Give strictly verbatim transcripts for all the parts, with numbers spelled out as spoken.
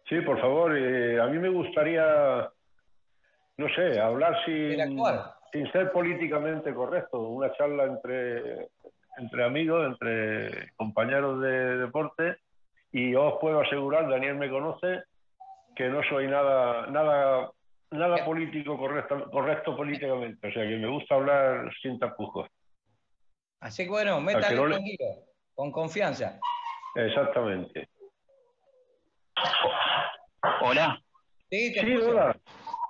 Sí, por favor, eh, a mí me gustaría, no sé, hablar sin, Interactuar. sin ser políticamente correcto, una charla entre, entre amigos, entre compañeros de deporte, y yo os puedo asegurar, Daniel me conoce, que no soy nada, nada, nada Eh, político correcto, correcto políticamente, o sea que me gusta hablar sin tapujos. Así que bueno, O sea, que métale no le- tranquilo, con confianza. Exactamente. Hola. Sí, te Sí, escucho. hola.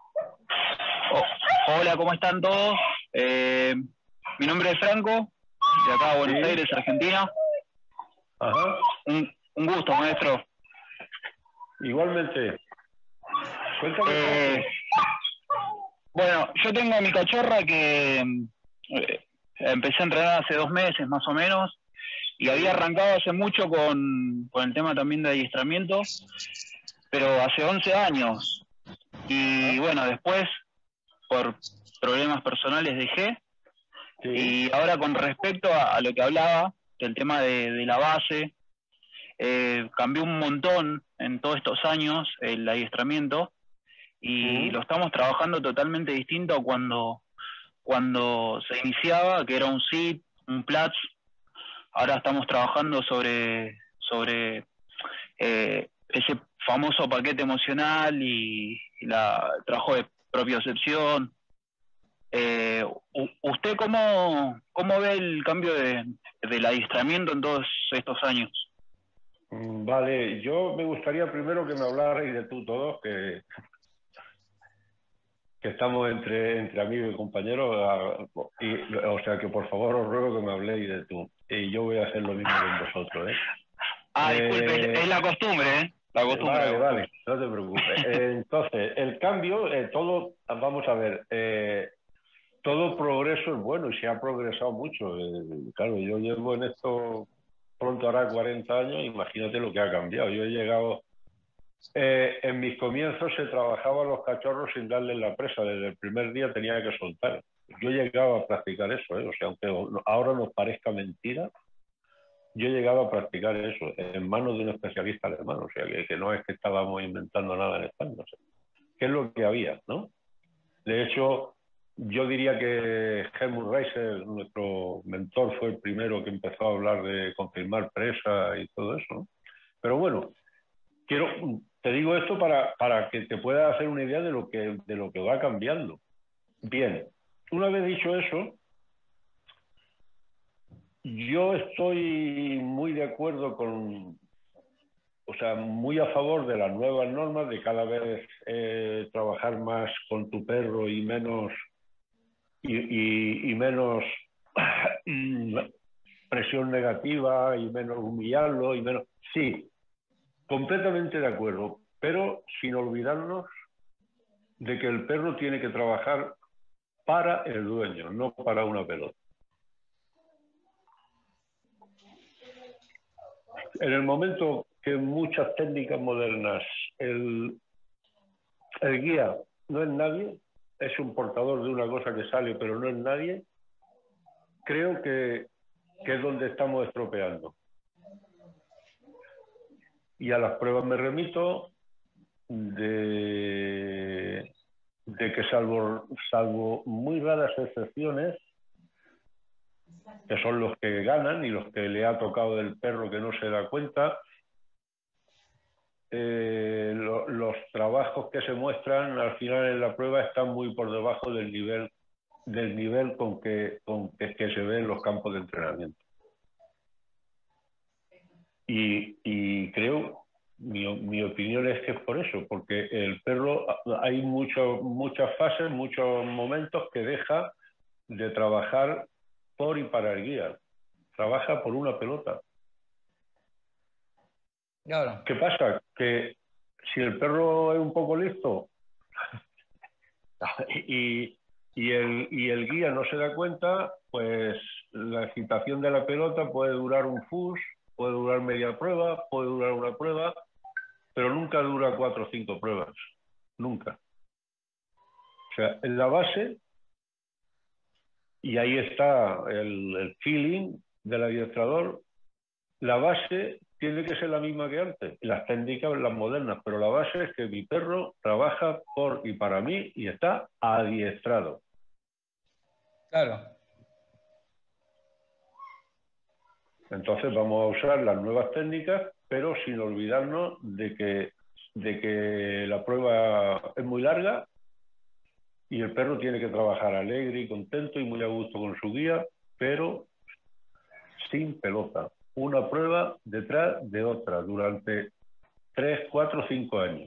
O- hola, ¿cómo están todos? Eh, mi nombre es Franco, de acá de Buenos Sí, Aires, Argentina. ajá. Un, un gusto, maestro. Igualmente. Cuéntame Eh, todo. bueno, yo tengo a mi cachorra que eh, empecé a entrenar hace dos meses más o menos y había Sí. arrancado hace mucho con, con el tema también de adiestramiento, pero hace once años. Y Ajá. bueno, después por problemas personales dejé. Sí. Y ahora con respecto a, a lo que hablaba, del tema de, de la base, eh, cambió un montón en todos estos años el adiestramiento y Mm. lo estamos trabajando totalmente distinto a cuando, cuando se iniciaba, que era un S I T, un Platz. Ahora estamos trabajando sobre, sobre eh, ese famoso paquete emocional y, y la, el trabajo de propiocepción. Eh, ¿Usted cómo, cómo ve el cambio de, del adiestramiento en todos estos años? Mm, Vale, yo me gustaría primero que me hablarais de tú todos, que, que estamos entre, entre amigos y compañeros, a- y, o sea que por favor os ruego que me habléis de tú. Y yo voy a hacer lo mismo con vosotros, ¿eh? Ah, disculpe, es, es Eh, la costumbre, ¿eh? La costumbre, la vale, costumbre. vale, no te preocupes. Eh, entonces, el cambio, eh, todo, vamos a ver, eh, todo progreso es bueno y se ha progresado mucho. Eh, claro, yo llevo en esto, pronto hará cuarenta años, imagínate lo que ha cambiado. Yo he llegado, eh, en mis comienzos se trabajaban los cachorros sin darles la presa, desde el primer día tenía que soltar. Yo he llegado a practicar eso, ¿eh? O sea, aunque ahora nos parezca mentira, yo he llegado a practicar eso en manos de un especialista alemán, o sea, que, que no es que estábamos inventando nada en España, o sea, que es lo que había, ¿no? De hecho, yo diría que Helmut Reiser, nuestro mentor, fue el primero que empezó a hablar de confirmar presa y todo eso, ¿no? Pero bueno, quiero, te digo esto para, para que te puedas hacer una idea de lo que, de lo que va cambiando. Bien, una vez dicho eso, yo estoy muy de acuerdo con, o sea, muy a favor de las nuevas normas, de cada vez eh, trabajar más con tu perro y menos y, y, y menos presión negativa y menos humillarlo y menos. Sí, completamente de acuerdo, pero sin olvidarnos de que el perro tiene que trabajar para el dueño, no para una pelota. En el momento que muchas técnicas modernas, el, el guía no es nadie, es un portador de una cosa que sale, pero no es nadie, creo que, que es donde estamos estropeando. Y a las pruebas me remito de, de que salvo, salvo muy raras excepciones, que son los que ganan y los que le ha tocado del perro que no se da cuenta, eh, lo, los trabajos que se muestran al final en la prueba están muy por debajo del nivel, del nivel con que, con que, que se ve en los campos de entrenamiento. Y, y creo, mi, mi, opinión es que es por eso, porque el perro, hay mucho, muchas fases, muchos momentos que deja de trabajar por y para el guía. Trabaja por una pelota. Claro. ¿Qué pasa? Que si el perro es un poco listo y, y, el, y el guía no se da cuenta, pues la excitación de la pelota puede durar un fus, puede durar media prueba, puede durar una prueba, pero nunca dura cuatro o cinco pruebas. Nunca. O sea, en la base, y ahí está el, el feeling del adiestrador, la base tiene que ser la misma que antes, las técnicas, las modernas, pero la base es que mi perro trabaja por y para mí y está adiestrado. Claro. Entonces vamos a usar las nuevas técnicas, pero sin olvidarnos de que, de que la prueba es muy larga y el perro tiene que trabajar alegre y contento y muy a gusto con su guía, pero sin pelota. Una prueba detrás de otra durante tres, cuatro, cinco años.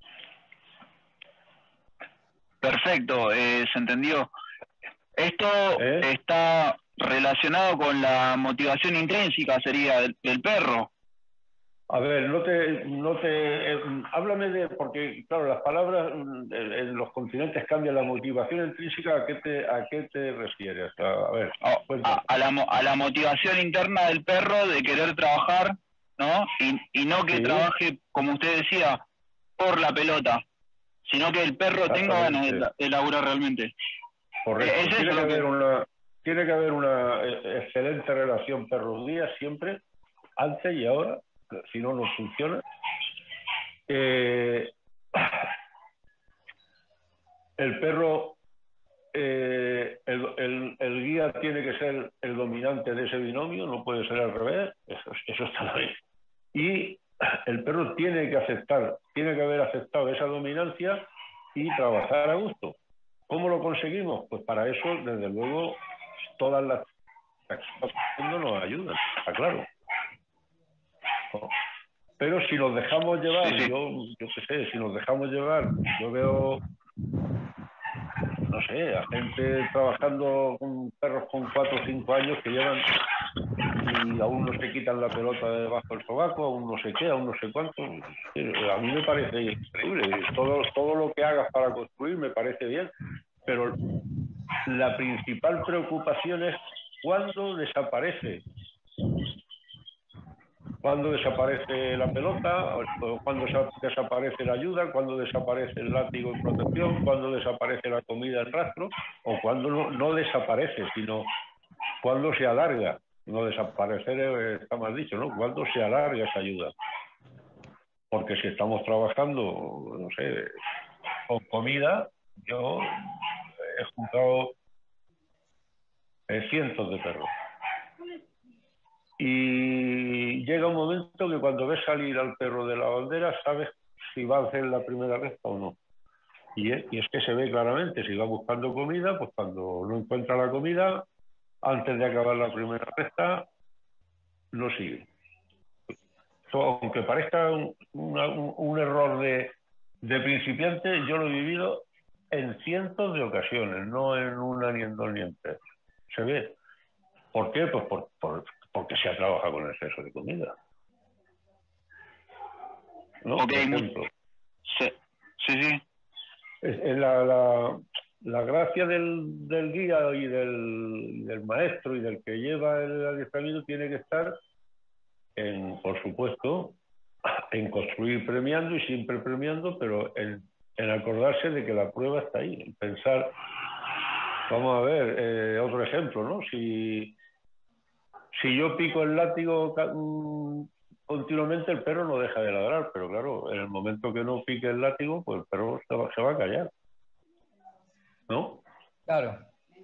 Perfecto, eh, se entendió. Esto ¿Eh? está relacionado con la motivación intrínseca, sería del, del perro. A ver, no te, no te, eh, háblame de, porque claro, las palabras en, en los continentes cambian. La motivación intrínseca, ¿a qué te, a qué te refieres? A, a ver, A, cuéntame. a, la, a la motivación interna del perro de querer trabajar, ¿no? Y, y no que Sí. trabaje, como usted decía, por la pelota, sino que el perro tenga ganas de, de laburar realmente. Correcto. ¿Es tiene, eso que lo que... haber una, tiene que haber una eh, excelente relación perro-guía siempre, antes y ahora, si no, no funciona. Eh, el perro, eh, el, el, el guía tiene que ser el dominante de ese binomio, no puede ser al revés, eso, eso está bien. Y el perro tiene que aceptar, tiene que haber aceptado esa dominancia y trabajar a gusto. ¿Cómo lo conseguimos? Pues para eso, desde luego, todas las que estamos haciendo nos ayudan, está claro. Pero si nos dejamos llevar, Sí, sí. yo, yo qué sé, si nos dejamos llevar, yo veo, no sé, a gente trabajando con perros con cuatro o cinco años que llevan y aún no se quitan la pelota de debajo del sobaco, aún no sé qué, aún no sé cuánto. A mí me parece increíble. Todo, todo lo que hagas para construir me parece bien, pero la principal preocupación es cuándo desaparece. Cuándo desaparece la pelota, cuándo desaparece la ayuda, cuándo desaparece el látigo en protección, cuándo desaparece la comida en rastro, o cuándo no, no desaparece, sino cuándo se alarga. No desaparecer está mal dicho, ¿no? Cuándo se alarga esa ayuda. Porque si estamos trabajando, no sé, con comida, yo he juntado eh, cientos de perros. Y llega un momento que cuando ves salir al perro de la bandera, sabes si va a hacer la primera recta o no. Y es, y es que se ve claramente, si va buscando comida, pues cuando no encuentra la comida, antes de acabar la primera recta, no sigue. So, aunque parezca un, una, un, un error de, de principiante, yo lo he vivido en cientos de ocasiones, no en una, ni en dos, ni en tres. Se ve. ¿Por qué? Pues por, por, porque se ha trabajado con exceso de comida. ¿No? Ok, por ejemplo. Sí, sí. sí. Es, es la, la, la gracia del, del guía y del, del maestro y del que lleva el adiestramiento tiene que estar en, por supuesto, en construir premiando y siempre premiando, pero en, en acordarse de que la prueba está ahí, en pensar, vamos a ver, eh, otro ejemplo, ¿no? Si, si yo pico el látigo continuamente, el perro no deja de ladrar, pero claro, en el momento que no pique el látigo, pues el perro se va, se va a callar, ¿no? Claro.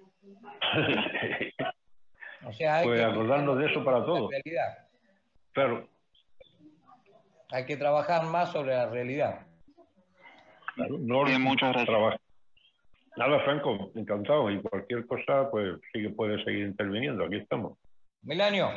O sea, hay pues que acordarnos de eso para todo. Realidad. Claro. Hay que trabajar más sobre la realidad. Claro, no Bien, muchas gracias. Trabaja. Nada, Franco, encantado. Y cualquier cosa, pues sí que puede seguir interviniendo. Aquí estamos. Milanio.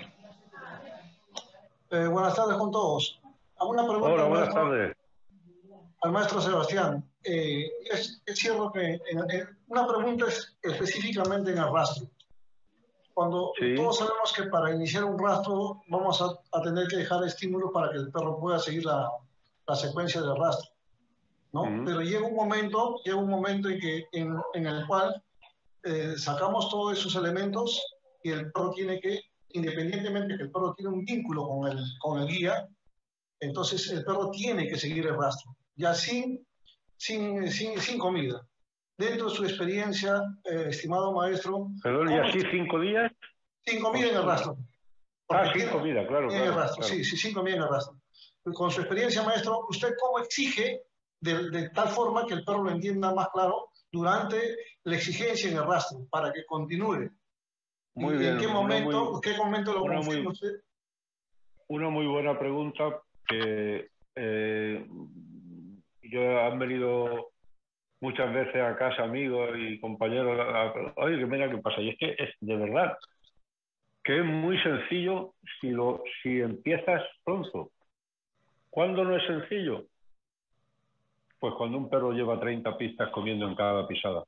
Eh, buenas tardes con todos. ¿Alguna pregunta Hola, al buenas maestro, tardes. al maestro Sebastián? Eh, es, es cierto que en, en, una pregunta es específicamente en el rastro. Cuando sí. Todos sabemos que para iniciar un rastro vamos a, a tener que dejar estímulos para que el perro pueda seguir la, la secuencia del rastro, ¿no? Uh-huh. Pero llega un momento, llega un momento en, que, en, en el cual eh, sacamos todos esos elementos y el perro tiene que, independientemente que el perro tiene un vínculo con el, con el guía, entonces el perro tiene que seguir el rastro, ya sin, sin, sin, sin comida. Dentro de su experiencia, eh, estimado maestro... ¿Perdón, y así cinco días? Sin comida en el rastro. Ah, sin comida, claro, en claro, el rastro, claro. sí, sí, sin comida en el rastro. Con su experiencia, maestro, ¿usted cómo exige de, de tal forma que el perro lo entienda más claro durante la exigencia en el rastro para que continúe? Muy ¿Y en bien, qué una momento, muy, en qué momento lo una confirma muy, usted? una muy buena pregunta que eh, yo han venido muchas veces a casa amigos y compañeros, a- a- oye, que mira qué pasa. Y es que es de verdad que es muy sencillo si, lo, si empiezas pronto. ¿Cuándo no es sencillo? Pues cuando un perro lleva treinta pistas comiendo en cada pisada.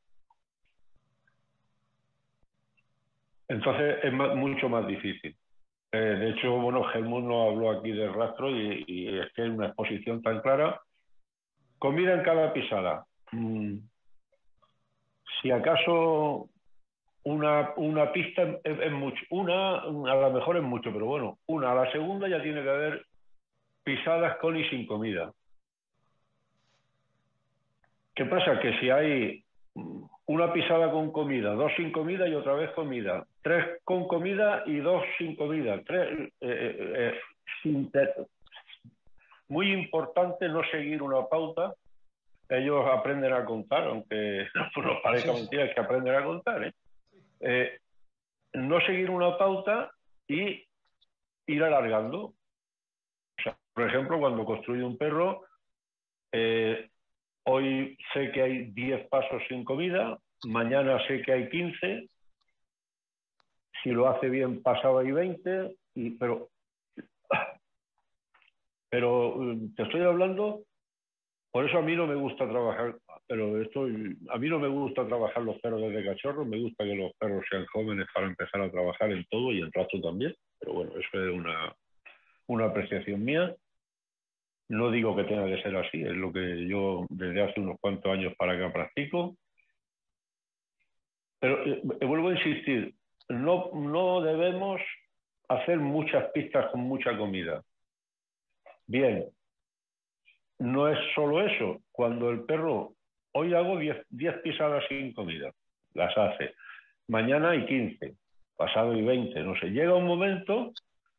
Entonces es más- mucho más difícil. Eh, de hecho, bueno, Helmut nos habló aquí del rastro y, y es que es una exposición tan clara. Comida en cada pisada. Mm, si acaso una, una pista es, es mucho, una a lo mejor es mucho, pero bueno, una a la segunda ya tiene que haber pisadas con y sin comida. ¿Qué pasa? Que si hay una pisada con comida, dos sin comida y otra vez comida, tres con comida y dos sin comida, tres, eh, eh, eh, sin muy importante no seguir una pauta. Ellos aprenden a contar, aunque no nos parezca mentira, es que aprenden a contar. ¿eh? Eh, no seguir una pauta y ir alargando. O sea, por ejemplo, cuando construyo un perro, eh, hoy sé que hay diez pasos sin comida, mañana sé que hay quince, si lo hace bien pasado hay veinte, y, pero, pero te estoy hablando, por eso a mí no me gusta trabajar, pero esto, a mí no me gusta trabajar los perros desde cachorros, me gusta que los perros sean jóvenes para empezar a trabajar en todo y en rastro también, pero bueno, eso es una, una apreciación mía. No digo que tenga que ser así, es lo que yo desde hace unos cuantos años para acá practico. Pero eh, vuelvo a insistir, no, no debemos hacer muchas pistas con mucha comida. Bien, no es solo eso. Cuando el perro, hoy hago diez pisadas sin comida, las hace. Mañana hay quince, pasado hay veinte, no sé. Llega un momento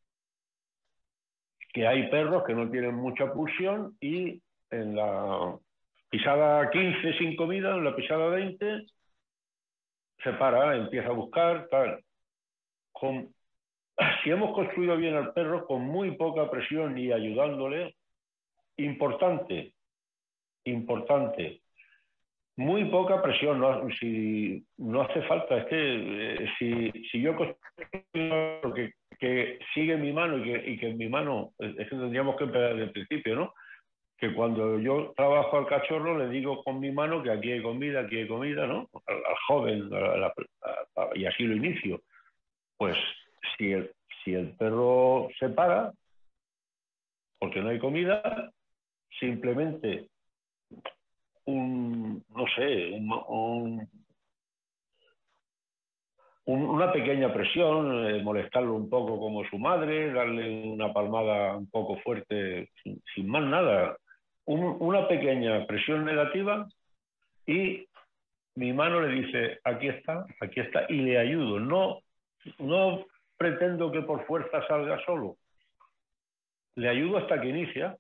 que hay perros que no tienen mucha pulsión y en la pisada quince sin comida, en la pisada veinte, se para, empieza a buscar, tal. Con, si hemos construido bien al perro, con muy poca presión y ayudándole, importante, importante, muy poca presión, no, si, no hace falta, es que eh, si, si yo construyo que, que sigue mi mano y que, y que en mi mano, es que tendríamos que empezar desde el principio, ¿no? Que cuando yo trabajo al cachorro le digo con mi mano que aquí hay comida, aquí hay comida, ¿no? Al, al joven, a la, a, a, y así lo inicio. Pues si el, si el perro se para, porque no hay comida, simplemente un, no sé, un, un, un, una pequeña presión, eh, molestarlo un poco como su madre, darle una palmada un poco fuerte, sin, sin más nada. Un, una pequeña presión negativa y mi mano le dice, aquí está, aquí está, y le ayudo. No, no pretendo que por fuerza salga solo. Le ayudo hasta que inicia.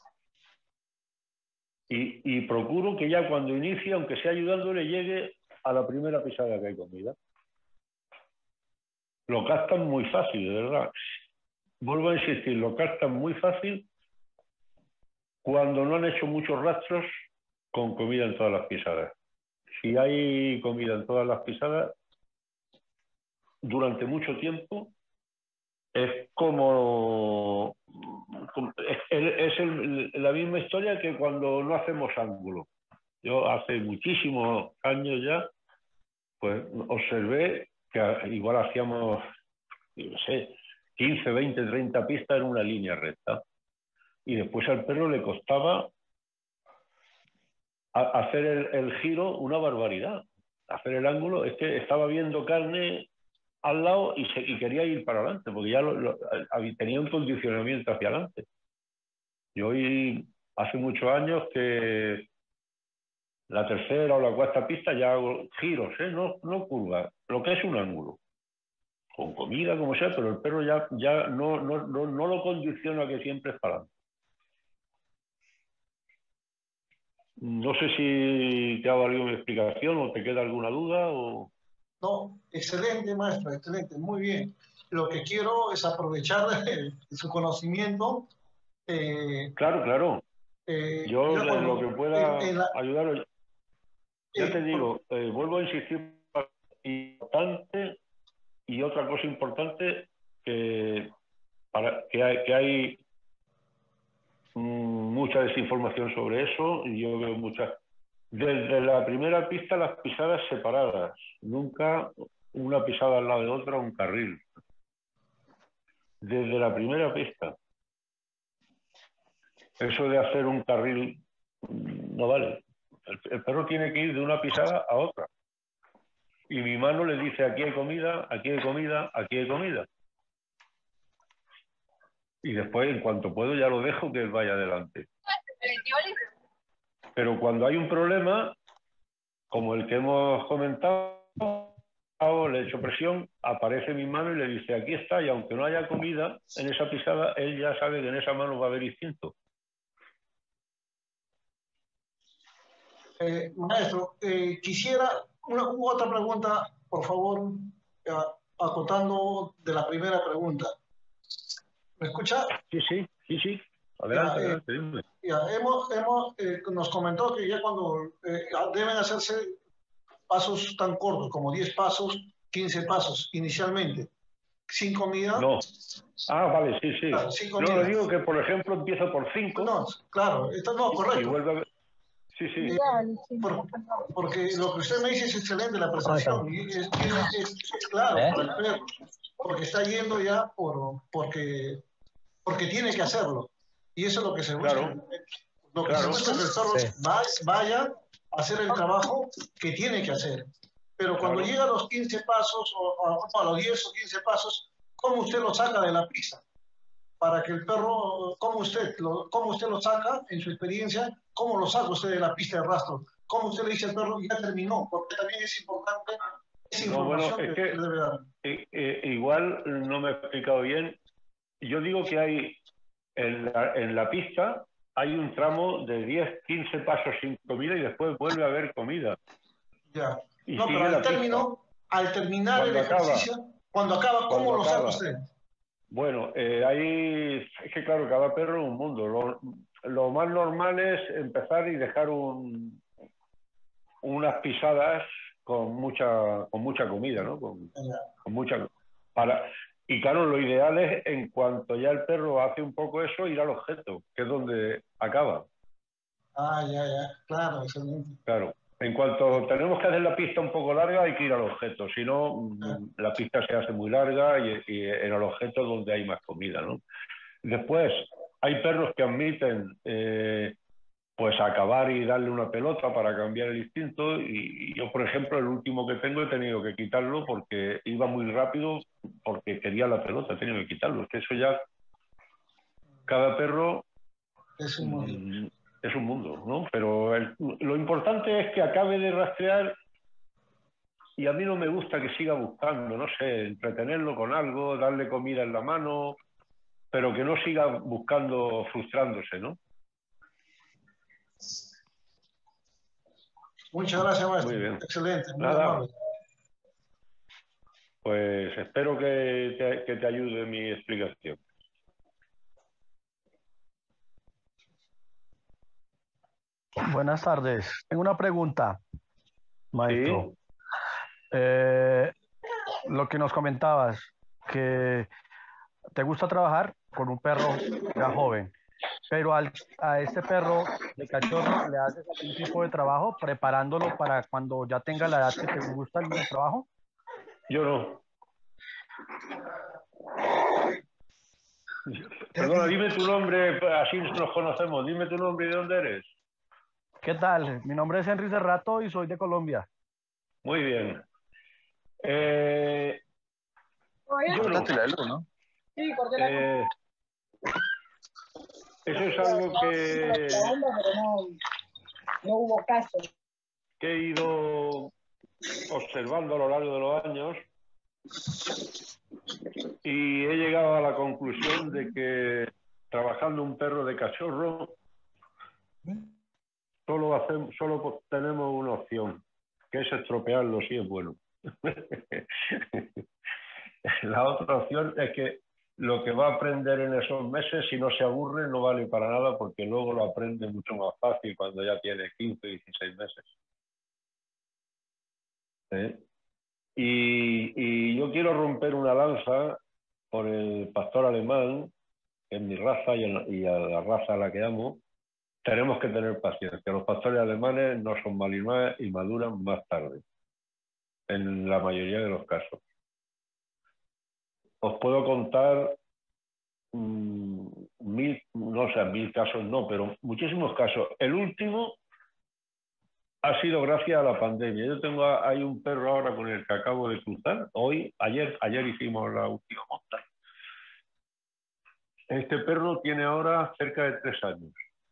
Y, y procuro que ya cuando inicie, aunque sea ayudándole, llegue a la primera pisada que hay comida. Lo captan muy fácil, de verdad. Vuelvo a insistir, lo captan muy fácil cuando no han hecho muchos rastros con comida en todas las pisadas. Si hay comida en todas las pisadas, durante mucho tiempo, es como... Es, es el, la misma historia que cuando no hacemos ángulo. Yo hace muchísimos años ya, pues observé que igual hacíamos, no sé, quince, veinte, treinta pistas en una línea recta. Y después al perro le costaba hacer el, el giro una barbaridad. Hacer el ángulo, es que estaba viendo carne al lado y, se, y quería ir para adelante, porque ya lo, lo, tenía un condicionamiento hacia adelante. Yo hoy, hace muchos años que la tercera o la cuarta pista ya hago giros, ¿eh? no, no curvas, lo que es un ángulo. con comida, como sea, pero el perro ya, ya no, no, no, no lo condiciona que siempre es para adelante. No sé si te ha valido mi explicación o te queda alguna duda o... No, excelente, maestro, excelente, muy bien. Lo que quiero es aprovechar su conocimiento. Eh, claro, claro. eh, Yo de cuando, lo que pueda en, en la, ayudaros, ya eh, te digo, por, eh, vuelvo a insistir, importante y otra cosa importante que, para, que hay, que hay mmm, mucha desinformación sobre eso y yo veo muchas. Desde la primera pista las pisadas separadas, nunca una pisada al lado de otra, un carril. Desde la primera pista. Eso de hacer un carril no vale. El, el perro tiene que ir de una pisada a otra. Y mi mano le dice, aquí hay comida, aquí hay comida, aquí hay comida. Y después, en cuanto puedo, ya lo dejo que él vaya adelante. Pero cuando hay un problema, como el que hemos comentado, le echo presión, aparece mi mano y le dice, aquí está, y aunque no haya comida en esa pisada, él ya sabe que en esa mano va a haber instinto. Eh, maestro, eh, quisiera una u otra pregunta, por favor, eh, acotando de la primera pregunta. ¿Me escucha? Sí, sí, sí, sí. Ya, Adelante, eh, adelante, dime. ya, hemos, hemos, eh, nos comentó que ya cuando eh, deben hacerse pasos tan cortos como diez pasos, quince pasos inicialmente, sin comida. No. Ah, vale, sí, sí. Claro, sin No, lo comida. digo que, por ejemplo, empiezo por cinco. No, claro, esto no, correcto. Y vuelve a ver. Sí, sí. Eh, por, porque lo que usted me dice es excelente, la prestación. Y es, es, es, es claro ¿Eh? para el perro, porque está yendo ya por, porque, porque tiene que hacerlo. Y eso es lo que se busca. Claro. Lo que Claro. se busca es que el perro sí. vaya a hacer el trabajo que tiene que hacer. Pero cuando Claro. llega a los quince pasos, o, o a los diez o quince pasos, ¿cómo usted lo saca de la pista? Para que el perro, ¿cómo usted, lo, cómo usted lo saca en su experiencia? ¿Cómo lo saca usted de la pista de rastro? ¿Cómo usted le dice al perro ya terminó? Porque también es importante esa No, bueno, información es que, que que debe dar. eh, eh, igual no me he explicado bien. Yo digo que hay en la, en la pista hay un tramo de diez, quince pasos sin comida y después vuelve a haber comida. Ya. Y No, pero sigue al la término, pista. al terminar Cuando el ejercicio, acaba, cuando acaba, ¿cómo cuando lo saca acaba, usted? Bueno, eh, hay, es que claro, cada perro es un mundo. Lo, lo más normal es empezar y dejar un, unas pisadas con mucha, con mucha comida, ¿no? Con, con mucha, para, y claro, lo ideal es, en cuanto ya el perro hace un poco eso, ir al objeto, que es donde acaba. Ah, ya, ya, claro, excelente. Claro. En cuanto tenemos que hacer la pista un poco larga, hay que ir al objeto. Si no, Ah. la pista se hace muy larga y, y en el objeto es donde hay más comida, ¿no? Después, hay perros que admiten eh, pues acabar y darle una pelota para cambiar el instinto y, y yo, por ejemplo, el último que tengo he tenido que quitarlo porque iba muy rápido porque quería la pelota, he tenido que quitarlo. Es que eso ya, cada perro Es un mundo. mm, es un mundo, ¿no? Pero el, lo importante es que acabe de rastrear y a mí no me gusta que siga buscando, no sé, entretenerlo con algo, darle comida en la mano, pero que no siga buscando, frustrándose, ¿no? Muchas gracias, maestro. Muy bien. Excelente, muy Nada, amable. pues espero que te, que te ayude mi explicación. Buenas tardes. Tengo una pregunta, maestro. ¿Sí? Eh, lo que nos comentabas, que te gusta trabajar con un perro ya joven, pero al, a este perro de cachorro le haces algún tipo de trabajo preparándolo para cuando ya tenga la edad que te gusta el trabajo. Yo no. Perdona, dime tu nombre, así nos conocemos. Dime tu nombre y de dónde eres. ¿Qué tal? Mi nombre es Henry Cerrato y soy de Colombia. Muy bien. Eh, yo no. Cortate la luz, ¿no? Sí, corté la Eh, eso es algo que, la onda, pero no, no hubo caso. que he ido observando a lo largo de los años Y he llegado a la conclusión de que trabajando un perro de cachorro, solo, hacemos, solo tenemos una opción, que es estropearlo si es bueno. La otra opción es que lo que va a aprender en esos meses, si no se aburre, no vale para nada, porque luego lo aprende mucho más fácil cuando ya tiene quince, dieciséis meses. ¿Eh? Y, y yo quiero romper una lanza por el pastor alemán, que es mi raza y a, y a la raza a la que amo. Tenemos que tener paciencia. Los pastores alemanes no son malinois y maduran más tarde, en la mayoría de los casos. Os puedo contar mmm, mil, no sé, mil casos no, pero muchísimos casos. El último ha sido gracias a la pandemia. Yo tengo, hay un perro ahora con el que acabo de cruzar. Hoy, ayer, ayer hicimos la última monta. Este perro tiene ahora cerca de tres años.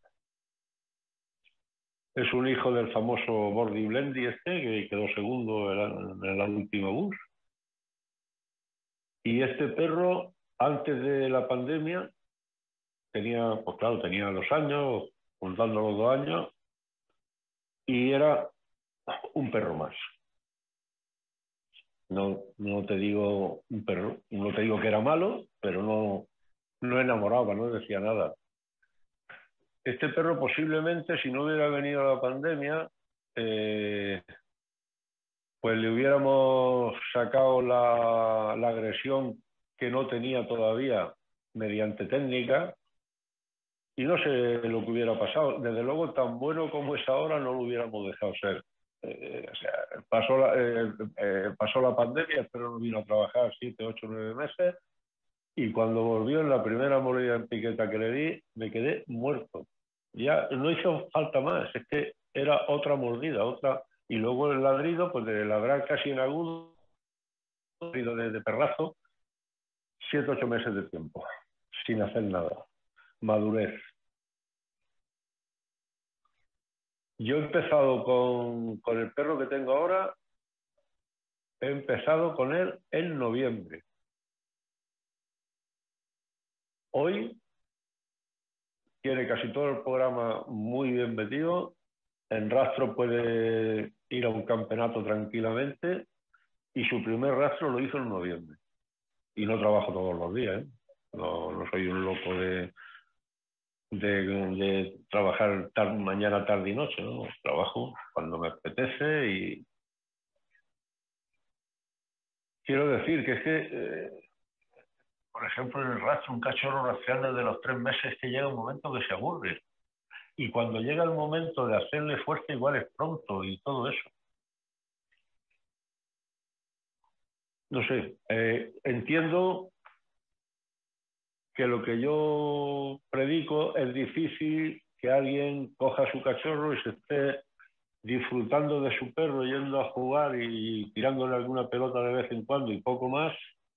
Es un hijo del famoso Bordy Blendy este, que quedó segundo en, en la última bus. Y este perro, antes de la pandemia, tenía, pues claro, tenía dos años, contando los dos años, y era un perro más. No, no te digo un perro, no te digo que era malo, pero no, no enamoraba, no decía nada. Este perro posiblemente, si no hubiera venido la pandemia, eh, pues le hubiéramos sacado la, la agresión que no tenía todavía mediante técnica, y no sé lo que hubiera pasado. Desde luego, tan bueno como es ahora, no lo hubiéramos dejado ser. Eh, o sea, pasó la, eh, eh, pasó la pandemia, pero no vino a trabajar siete, ocho, nueve meses, y cuando volvió en la primera mordida en piqueta que le di, me quedé muerto. Ya no hizo falta más, es que era otra mordida, otra, y luego el ladrido, pues de ladrar casi en agudo, ladrido de, de perrazo, siete, ocho meses de tiempo, sin hacer nada. Madurez. Yo he empezado con, con el perro que tengo ahora, he empezado con él en noviembre. Hoy tiene casi todo el programa muy bien metido, en rastro puede ir a un campeonato tranquilamente, y su primer rastro lo hizo en noviembre. Y no trabajo todos los días, ¿eh? No, no soy un loco de, de, de trabajar tarde, mañana, tarde y noche, ¿no? Trabajo cuando me apetece y quiero decir que es que, eh, por ejemplo, en el rastro, un cachorro rastreando desde los tres meses, que llega un momento que se aburre. Y cuando llega el momento de hacerle fuerza, igual es pronto y todo eso. No sé, eh, entiendo que lo que yo predico es difícil que alguien coja a su cachorro y se esté disfrutando de su perro, yendo a jugar y tirándole alguna pelota de vez en cuando y poco más,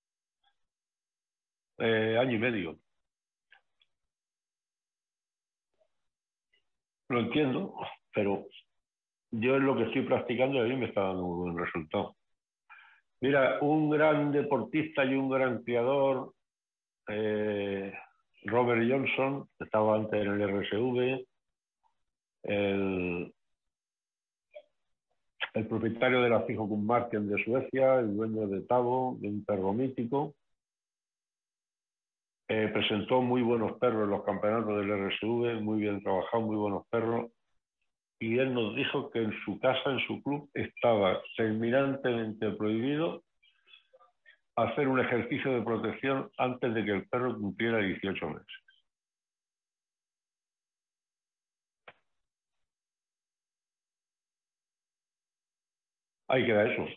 eh, año y medio. Lo entiendo, pero yo es lo que estoy practicando y a mí me está dando un buen resultado. Mira, un gran deportista y un gran criador, eh, Robert Johnson, que estaba antes en el R S V, el, el propietario de la Fijokummarken de Suecia, el dueño de Tabo, de un perro mítico, eh, presentó muy buenos perros en los campeonatos del R S V, muy bien trabajados, muy buenos perros, y él nos dijo que en su casa, en su club, estaba terminantemente prohibido hacer un ejercicio de protección antes de que el perro cumpliera dieciocho meses. Ahí queda eso.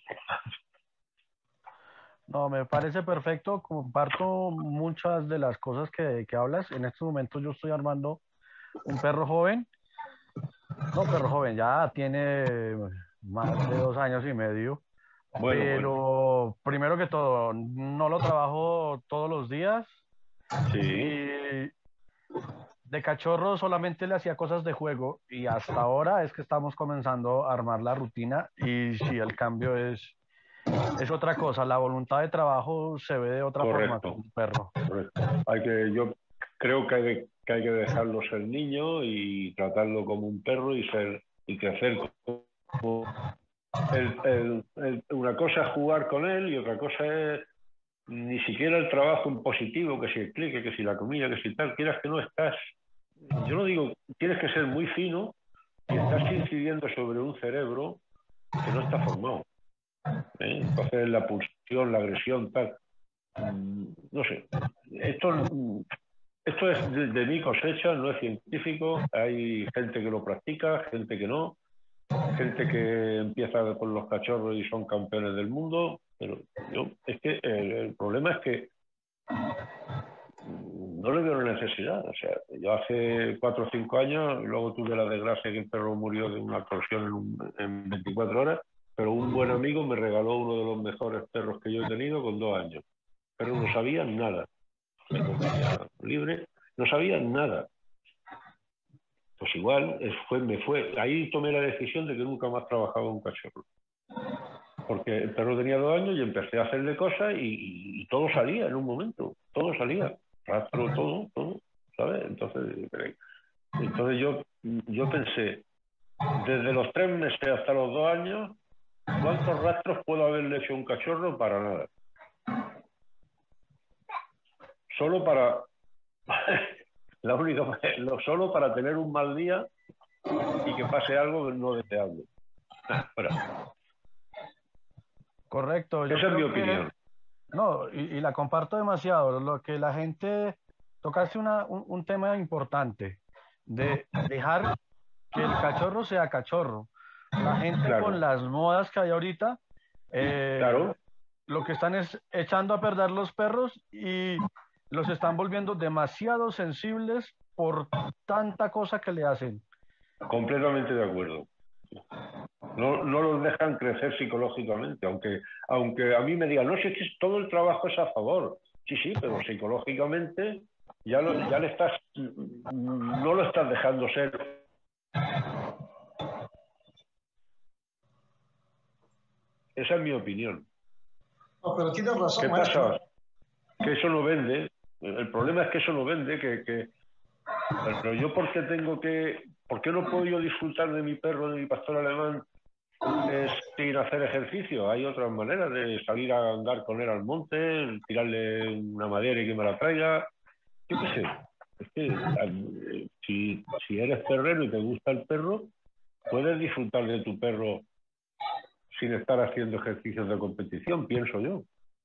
No, me parece perfecto. Comparto muchas de las cosas que, que hablas. En este momento yo estoy armando un perro joven. No, perro joven, ya tiene más de dos años y medio. Bueno, Pero bueno. primero que todo, no lo trabajo todos los días. Sí. Y de cachorro solamente le hacía cosas de juego. Y hasta ahora es que estamos comenzando a armar la rutina. Y sí, el cambio es es otra cosa. La voluntad de trabajo se ve de otra Correcto. forma con un perro. Correcto. Hay que, yo creo que hay, de- que hay que dejarlo ser niño y tratarlo como un perro y ser y crecer como el, el- el- una cosa es jugar con él y otra cosa es ni siquiera el trabajo en positivo, que si el clique, que si la comida, que si tal, quieras que no estás. Yo no digo, tienes que ser muy fino y estás incidiendo sobre un cerebro que no está formado. ¿eh? Entonces la pulsión, la agresión, tal. mm, No sé. Esto, mm, esto es de, de mi cosecha, no es científico. Hay gente que lo practica, gente que no. Gente que empieza con los cachorros y son campeones del mundo, pero yo, es que el, el problema es que no le veo la necesidad. O sea, yo hace cuatro o cinco años, luego tuve la desgracia que el perro murió de una torsión en, un, en veinticuatro horas, pero un buen amigo me regaló uno de los mejores perros que yo he tenido con dos años. Pero no sabía nada. Me comía libre, no sabía nada. Pues igual, fue, me fue. Ahí tomé la decisión de que nunca más trabajaba un cachorro. Porque el perro tenía dos años y empecé a hacerle cosas y, y, y todo salía en un momento. Todo salía. Rastro, todo, todo. ¿Sabes? Entonces, entonces yo, yo pensé, desde los tres meses hasta los dos años, ¿cuántos rastros puedo haberle hecho a un cachorro? Para nada. Solo para... La única, lo solo para tener un mal día y que pase algo no deseable. Ah, Correcto. Yo Esa es mi creo que- opinión. no, y, y la comparto demasiado. Lo que la gente tocaste una, un, un tema importante de dejar que el cachorro sea cachorro. La gente Claro. con las modas que hay ahorita, eh, Claro. lo que están es echando a perder los perros y los están volviendo demasiado sensibles por tanta cosa que le hacen. Completamente de acuerdo. No, no los dejan crecer psicológicamente, aunque, aunque a mí me digan, no, si es que todo el trabajo es a favor. Sí, sí, pero psicológicamente ya, lo, ya le estás, no lo estás dejando ser. Esa es mi opinión. No, pero tienes razón, ¿Qué maestro. pasa? Que eso no vende. El problema es que eso no vende, que, que... Pero yo, ¿por qué tengo que... ¿Por qué no puedo yo disfrutar de mi perro, de mi pastor alemán, eh, sin hacer ejercicio? Hay otras maneras de salir a andar con él al monte, tirarle una madera y que me la traiga. Yo qué sé. Es que eh, si, si eres perrero y te gusta el perro, puedes disfrutar de tu perro sin estar haciendo ejercicios de competición, pienso yo.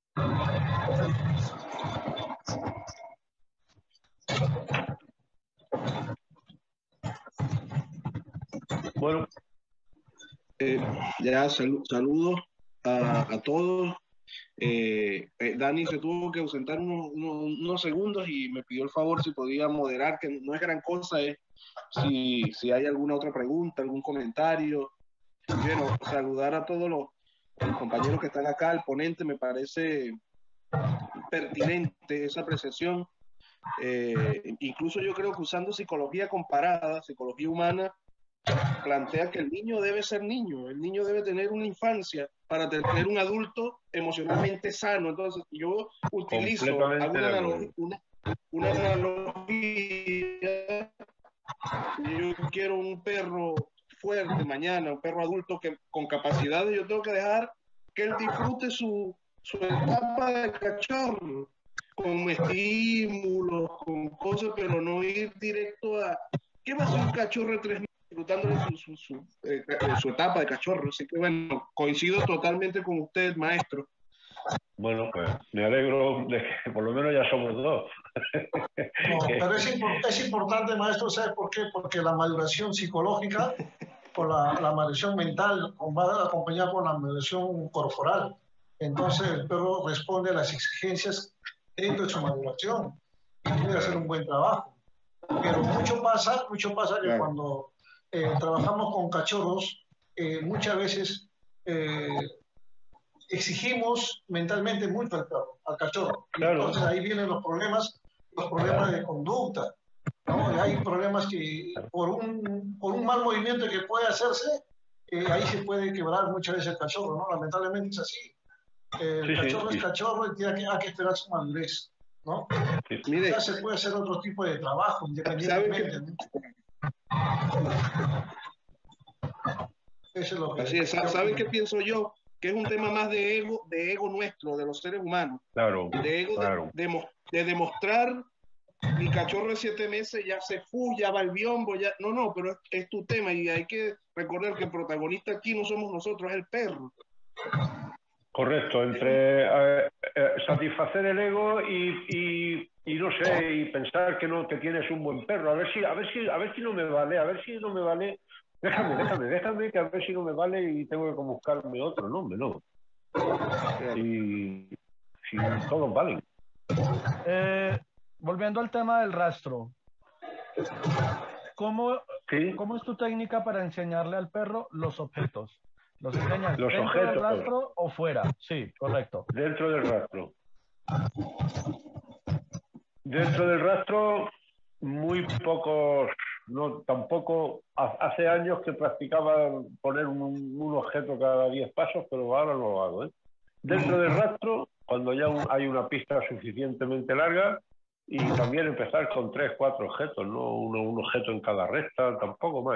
Bueno, Eh, ya sal- saludos a, a todos. Eh, eh, Dani se tuvo que ausentar unos, unos, unos segundos y me pidió el favor si podía moderar, que no es gran cosa, eh, si, si hay alguna otra pregunta, algún comentario. Y bueno, saludar a todos los, los compañeros que están acá, el ponente, me parece pertinente esa apreciación. Eh, incluso yo creo que usando psicología comparada, psicología humana, plantea que el niño debe ser niño, el niño debe tener una infancia para tener un adulto emocionalmente sano. Entonces, yo utilizo completamente alguna de analogía, acuerdo. una, una analogía. Yo quiero un perro fuerte mañana, un perro adulto que con capacidades, yo tengo que dejar que él disfrute su, su etapa de cachorro, con estímulos, con cosas, pero no ir directo a ¿qué va a ser un cachorro de tres meses disfrutando de su, su, su, eh, su etapa de cachorro? Así que bueno, coincido totalmente con usted, maestro. Bueno, pues me alegro de que por lo menos ya somos dos. No, pero es, impor- es importante, maestro, ¿sabes por qué? Porque la maduración psicológica o la, la maduración mental va acompañada con la maduración corporal. Entonces el perro responde a las exigencias dentro de su maduración y tiene que hacer un buen trabajo. Pero mucho pasa, mucho pasa que Claro. cuando eh, trabajamos con cachorros, eh, muchas veces eh, exigimos mentalmente mucho al perro, al cachorro. Y Claro. entonces ahí vienen los problemas, los problemas de conducta, ¿no? Y hay problemas que por un, por un mal movimiento que puede hacerse, eh, ahí se puede quebrar muchas veces el cachorro, ¿no? Lamentablemente es así. El Sí, sí, cachorro sí. es cachorro y tiene que, hay que esperar su madurez, ¿no? Sí. Mire, Ya se puede hacer otro tipo de trabajo, independientemente, ¿no? Eso es lo que... así es. yo ¿Saben qué opino. pienso yo? Que es un tema más de ego, de ego nuestro, de los seres humanos. Claro, De ego claro. de, de, de demostrar mi cachorro de siete meses ya se fue, ya va el biombo, ya. No, no, pero es, es tu tema y hay que recordar que el protagonista aquí no somos nosotros, es el perro. Correcto, entre eh, eh, satisfacer el ego y, y, y no sé, y pensar que no que tienes un buen perro, a ver si, a ver si, a ver si no me vale, a ver si no me vale, déjame, déjame, déjame que a ver si no me vale y tengo que buscarme otro, no, hombre, no. Y si todos valen. Eh, volviendo al tema del rastro, ¿cómo, ¿Sí? ¿cómo es tu técnica para enseñarle al perro los objetos? ¿Los enseñas Los dentro del objetos. rastro o fuera? Sí, correcto. Dentro del rastro. Dentro del rastro, muy pocos, no, tampoco, hace años que practicaba poner un, un objeto cada diez pasos, pero ahora no lo hago, ¿eh? Dentro del rastro, cuando ya un, hay una pista suficientemente larga, y también empezar con tres, cuatro objetos, no uno, un objeto en cada recta, tampoco más.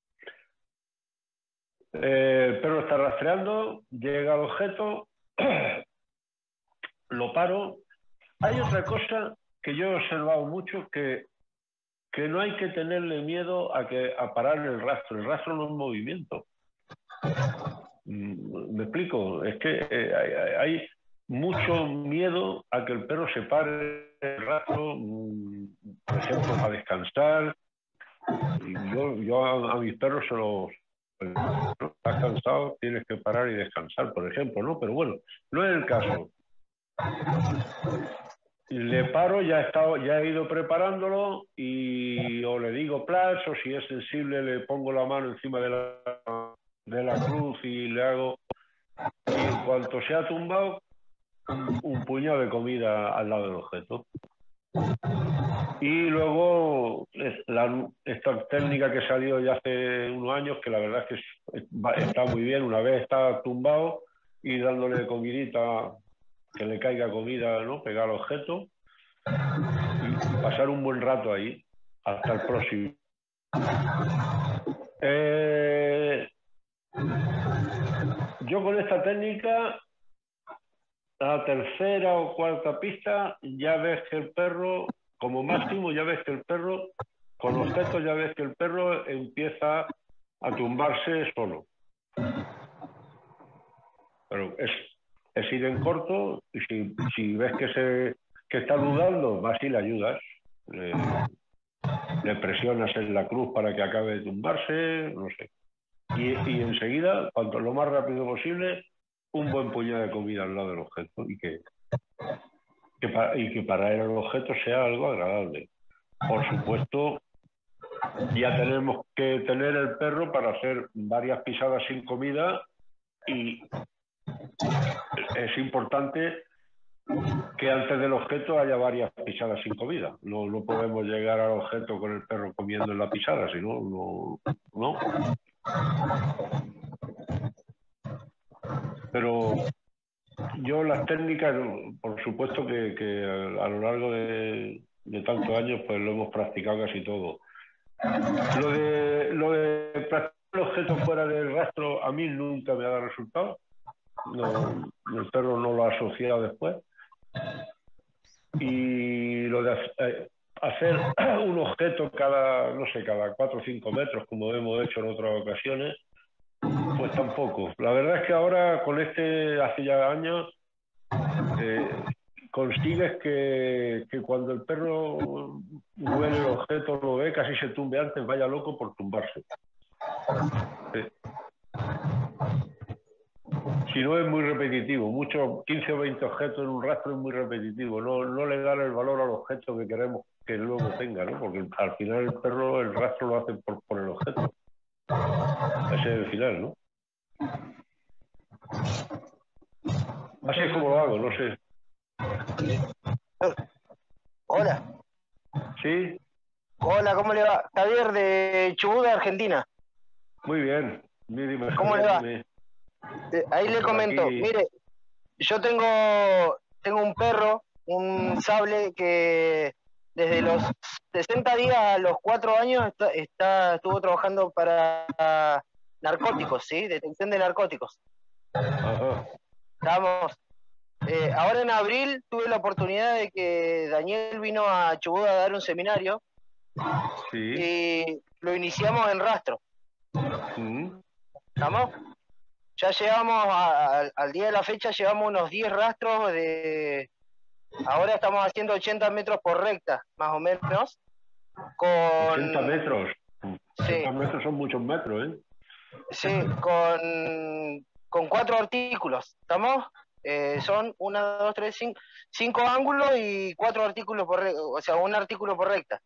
Eh, el perro está rastreando, llega al objeto, lo paro. Hay otra cosa que yo he observado mucho, que, que no hay que tenerle miedo a, que, a parar el rastro. El rastro no es movimiento. ¿Me explico? Es que eh, hay, hay mucho miedo a que el perro se pare el rastro, por ejemplo, a descansar. Y yo yo a, a mis perros se los... Estás cansado, tienes que parar y descansar, por ejemplo, ¿no? Pero bueno, no es el caso. Le paro, ya he, estado, ya he ido preparándolo y o le digo plash, o si es sensible le pongo la mano encima de la, de la cruz y le hago, y en cuanto se ha tumbado, un, un puñado de comida al lado del objeto. Y luego la, esta técnica que salió ya hace unos años, que la verdad es que está muy bien, una vez está tumbado y dándole comidita, que le caiga comida, ¿no? Pegar al objeto y, y pasar un buen rato ahí, hasta el próximo. Eh, yo con esta técnica, a la tercera o cuarta pista, ya ves que el perro, como máximo, ya ves que el perro, con objetos, ya ves que el perro empieza a tumbarse solo. Pero es, es ir en corto, y si, si ves que, se, que está dudando, vas y le ayudas. Le, le presionas en la cruz para que acabe de tumbarse, no sé. Y, y enseguida, cuanto lo más rápido posible, un buen puñado de comida al lado del objeto y que, que para, y que para él el objeto sea algo agradable. Por supuesto, ya tenemos que tener el perro para hacer varias pisadas sin comida y es importante que antes del objeto haya varias pisadas sin comida. No, no podemos llegar al objeto con el perro comiendo en la pisada, si no, no, no. Pero yo las técnicas, por supuesto que, que a lo largo de, de tantos años, pues lo hemos practicado casi todo. Lo de, lo de practicar el objeto fuera del rastro a mí nunca me ha dado resultado. No, el perro no lo ha asociado después. Y lo de hacer un objeto cada, no sé, cada cuatro o cinco metros, como hemos hecho en otras ocasiones, pues tampoco. La verdad es que ahora, con este, hace ya años, eh, consigues que, que cuando el perro huele el objeto, lo ve, casi se tumbe antes, vaya loco por tumbarse. Sí. Si no, es muy repetitivo. Muchos, quince o veinte objetos en un rastro es muy repetitivo. No, no le dan el valor al objeto que queremos que luego tenga, ¿no? Porque al final el perro, el rastro lo hace por, por el objeto. Ese es el final, ¿no? Así es como lo hago, no sé. Hola. ¿Sí? Hola, ¿cómo le va? Javier de Chubut, Argentina. Muy bien. Dime, ¿Cómo le va? dime. Ahí le Por comento, aquí. mire, yo tengo, tengo un perro, un sable que desde los sesenta días a los cuatro años está, está, estuvo trabajando para narcóticos, ¿sí? Detección de narcóticos. Ajá. Estamos, eh, ahora en abril tuve la oportunidad de que Daniel vino a Chubut a dar un seminario. Sí. Y lo iniciamos en rastro. Mm. ¿Estamos? Ya llevamos, a, a, al día de la fecha, llevamos unos diez rastros de... Ahora estamos haciendo ochenta metros por recta, más o menos. Con... ochenta metros. Sí. ochenta metros son muchos metros, ¿eh? Sí, con, con cuatro artículos. ¿Estamos? Eh, son una, dos, tres, cinco, cinco ángulos y cuatro artículos por recta, o sea, un artículo por recta.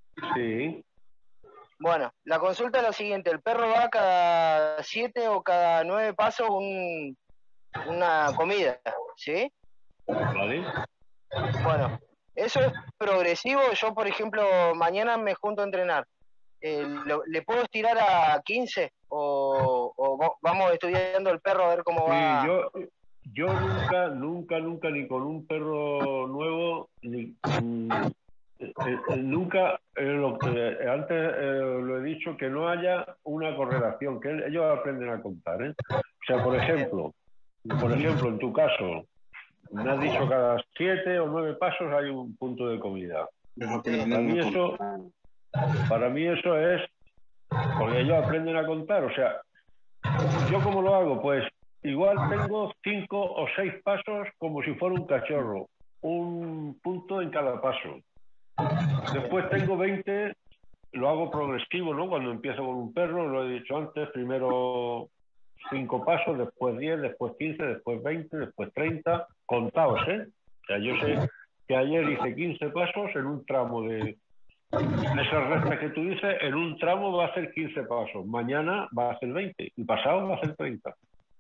Sí. Bueno, la consulta es la siguiente: el perro va cada siete o cada nueve pasos un, una comida, ¿sí? Vale. Bueno, eso es progresivo. Yo, por ejemplo, mañana me junto a entrenar. Eh, lo, ¿Le puedo estirar a quince? ¿O, o vamos estudiando el perro a ver cómo Sí, va? yo, yo nunca, nunca, nunca, ni con un perro nuevo, ni... Mm, Eh, eh, nunca, eh, lo, eh, antes eh, lo he dicho, que no haya una correlación, que ellos aprenden a contar, ¿eh? O sea, por ejemplo, por ejemplo, en tu caso, me has dicho cada siete o nueve pasos hay un punto de comida. Para mí eso, para mí eso es, porque ellos aprenden a contar, o sea, ¿yo cómo lo hago? Pues igual tengo cinco o seis pasos como si fuera un cachorro, un punto en cada paso. Después tengo veinte, lo hago progresivo, ¿no? Cuando empiezo con un perro, lo he dicho antes, primero cinco pasos, después diez, después quince, después veinte, después treinta, contados, ¿eh? O sea, yo sé que ayer hice quince pasos en un tramo de, de esas rectas que tú dices, en un tramo va a ser quince pasos, mañana va a ser veinte y pasado va a ser treinta.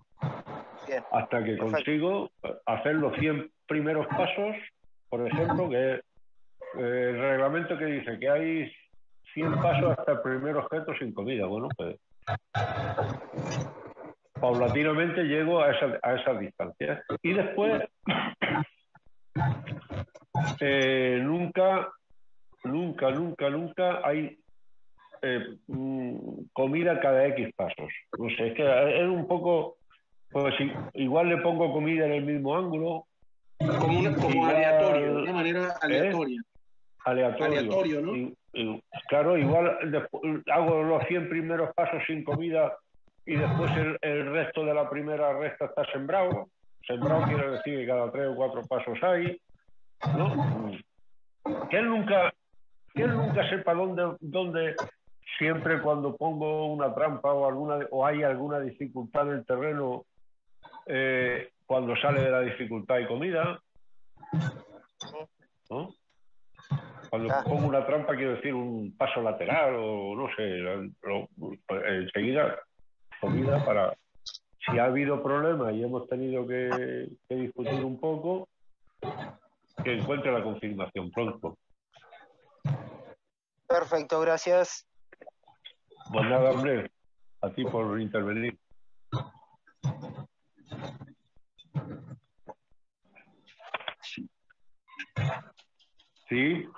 Bien. Hasta que Perfecto. consigo hacer los cien primeros pasos, por ejemplo, que es Eh, el reglamento que dice que hay cien pasos hasta el primer objeto sin comida. Bueno, pues paulatinamente llego a esa, a esa distancia. Y después, eh, nunca, nunca, nunca, nunca hay eh, comida cada X pasos. No sé, es que es un poco, pues igual le pongo comida en el mismo ángulo. Como, una, como igual, aleatorio, de una manera aleatoria. ¿eh? Aleatorio. Aleatorio, ¿no? Y, y, claro, igual después, hago los cien primeros pasos sin comida y después el, el resto de la primera recta está sembrado. Sembrado quiere decir que cada tres o cuatro pasos hay, ¿no? Que él nunca, que él nunca sepa dónde, dónde siempre cuando pongo una trampa o alguna o hay alguna dificultad en el terreno, eh, cuando sale de la dificultad hay comida, ¿no? Cuando ah. pongo una trampa quiero decir un paso lateral o no sé, lo, enseguida comida para... Si ha habido problemas y hemos tenido que, que discutir un poco, que encuentre la confirmación pronto. Perfecto, gracias. Pues nada, hombre, a ti por intervenir. Sí.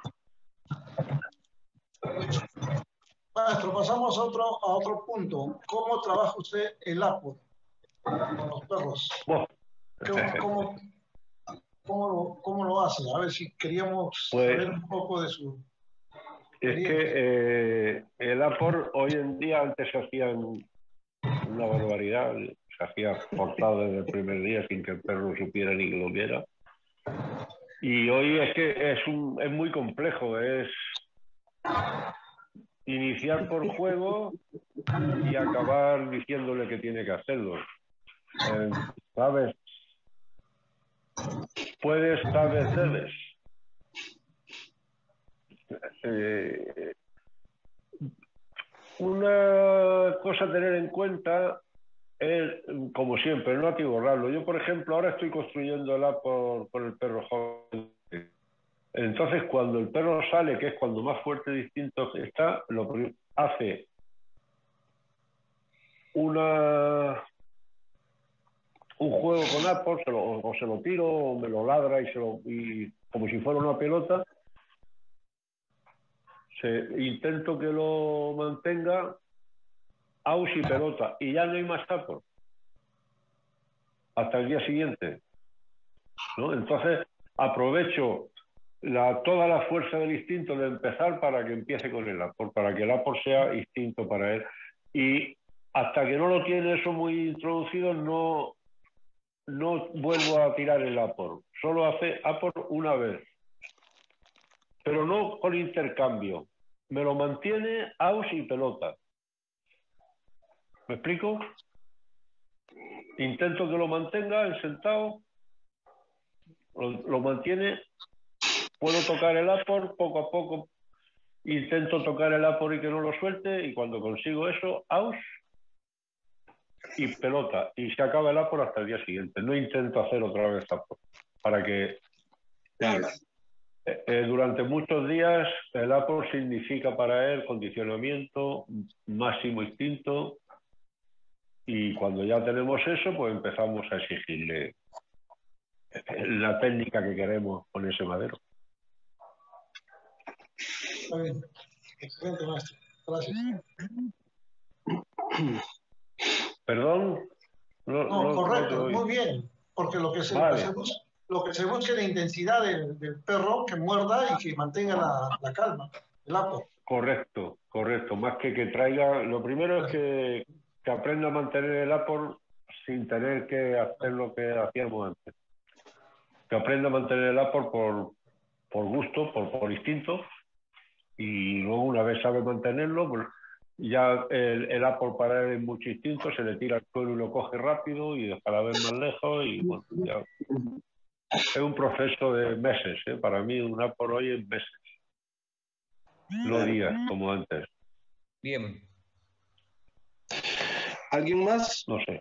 Maestro, pasamos a otro, a otro punto. ¿Cómo trabaja usted el Apple con los perros? Oh. ¿Cómo, cómo, cómo, lo, ¿Cómo lo hace? A ver si queríamos pues, saber un poco de su... Es que eh, el Apple hoy en día, antes se hacían una barbaridad, se hacía forzado desde el primer día sin que el perro supiera ni que lo viera. Y hoy es que es, un, es muy complejo, es iniciar por juego y acabar diciéndole que tiene que hacerlo. Eh, ¿Sabes? Puedes, sabes, debes. Eh, una cosa a tener en cuenta es, como siempre, no atiborrarlo. Yo, por ejemplo, ahora estoy construyéndola por, por el perro joven. Entonces, cuando el perro sale, que es cuando más fuerte y distinto está, lo hace una un juego con Apple, se lo, o se lo tiro, o me lo ladra y, se lo, y como si fuera una pelota, se, intento que lo mantenga aus y pelota, y ya no hay más Apple hasta el día siguiente, ¿no? Entonces aprovecho la, toda la fuerza del instinto de empezar para que empiece con el Apple, para que el Apple sea instinto para él, y hasta que no lo tiene eso muy introducido, no no vuelvo a tirar el Apple, solo hace Apple una vez, pero no con intercambio, me lo mantiene aus y pelota. ¿Me explico? Intento que lo mantenga en sentado, lo, lo mantiene, puedo tocar el Apple poco a poco, intento tocar el Apple y que no lo suelte, y cuando consigo eso, aus y pelota, y se acaba el Apple hasta el día siguiente. No intento hacer otra vez Apple, para que claro, eh, durante muchos días el Apple significa para él condicionamiento, máximo instinto, y cuando ya tenemos eso, pues empezamos a exigirle la técnica que queremos con ese madero. Está bien. Excelente, maestro. Gracias. ¿Perdón? No, No, no, correcto, no muy bien, porque lo que se, vale. lo que se busca, lo que se busca es la intensidad del, del perro, que muerda y que mantenga la, la calma, el Apple. Correcto, correcto. Más que que traiga, lo primero es que, que aprenda a mantener el Apple sin tener que hacer lo que hacíamos antes. Que aprenda a mantener el Apple por, por gusto, por, por instinto, y luego una vez sabe mantenerlo, pues ya el, el Apple para él es mucho instinto, se le tira al suelo y lo coge rápido y deja la vez más lejos, y bueno, ya. Es un proceso de meses, ¿eh? Para mí un Apple hoy es meses, no días como antes. Bien. ¿Alguien más? No sé.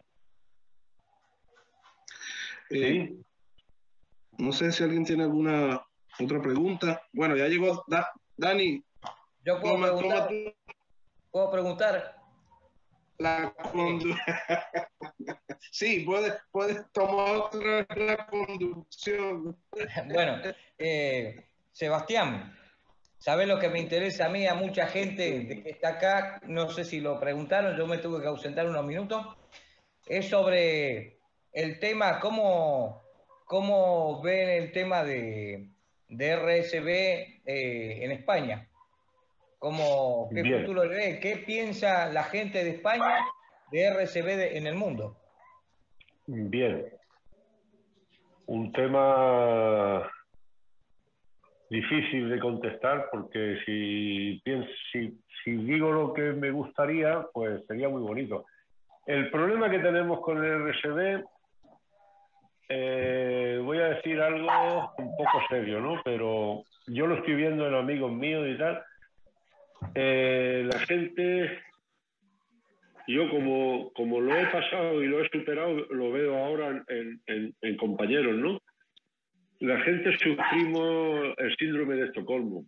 Eh, ¿Sí? No sé si alguien tiene alguna otra pregunta. Bueno, ya llegó Da- Dani. Yo puedo Toma, preguntar. toma tú ¿Puedo preguntar? la condu- Sí, puedes, puedes tomar otra vez la conducción. Bueno, eh, Sebastián, ¿sabés lo que me interesa a mí, a mucha gente de que está acá? No sé si lo preguntaron, yo me tuve que ausentar unos minutos. Es sobre el tema, cómo, cómo ven el tema de, de R S B eh, en España. ¿Cómo, ¿Qué Bien. futuro le ve? ¿Qué piensa la gente de España de R S B de- en el mundo? Bien. Un tema difícil de contestar porque si, pienso, si, si digo lo que me gustaría, pues sería muy bonito. El problema que tenemos con el R S B, eh, voy a decir algo un poco serio, ¿no? Pero yo lo estoy viendo en amigos míos y tal. Eh, la gente, yo como, como lo he pasado y lo he superado, lo veo ahora en, en, en compañeros, ¿no? La gente sufrimos el síndrome de Estocolmo.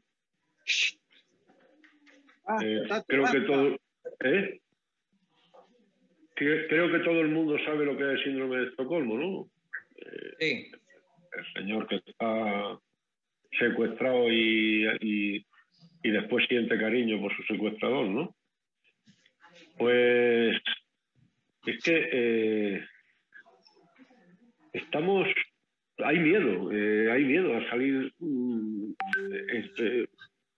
Eh, creo que todo, ¿eh? Que, creo que todo el mundo sabe lo que es el síndrome de Estocolmo, ¿no? Eh, Sí. El señor que está secuestrado y, y, y después siente cariño por su secuestrador, ¿no? Pues es que eh, estamos, hay miedo, eh, hay miedo a salir. Mm, este,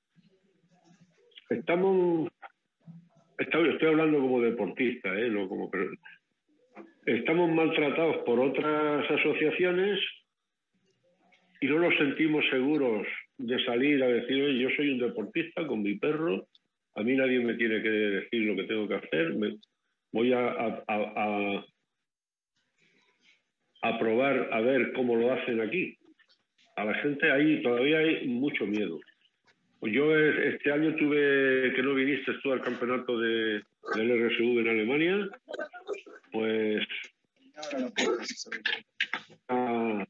estamos, estoy, estoy hablando como deportista, ¿eh? No como, pero estamos maltratados por otras asociaciones y no nos sentimos seguros de salir a decir, oye, yo soy un deportista con mi perro, a mí nadie me tiene que decir lo que tengo que hacer, me, voy a, a, a, a probar a ver cómo lo hacen aquí. A la gente ahí todavía hay mucho miedo. Yo este año tuve, que no viniste tú al campeonato de, del R S V en Alemania, pues a,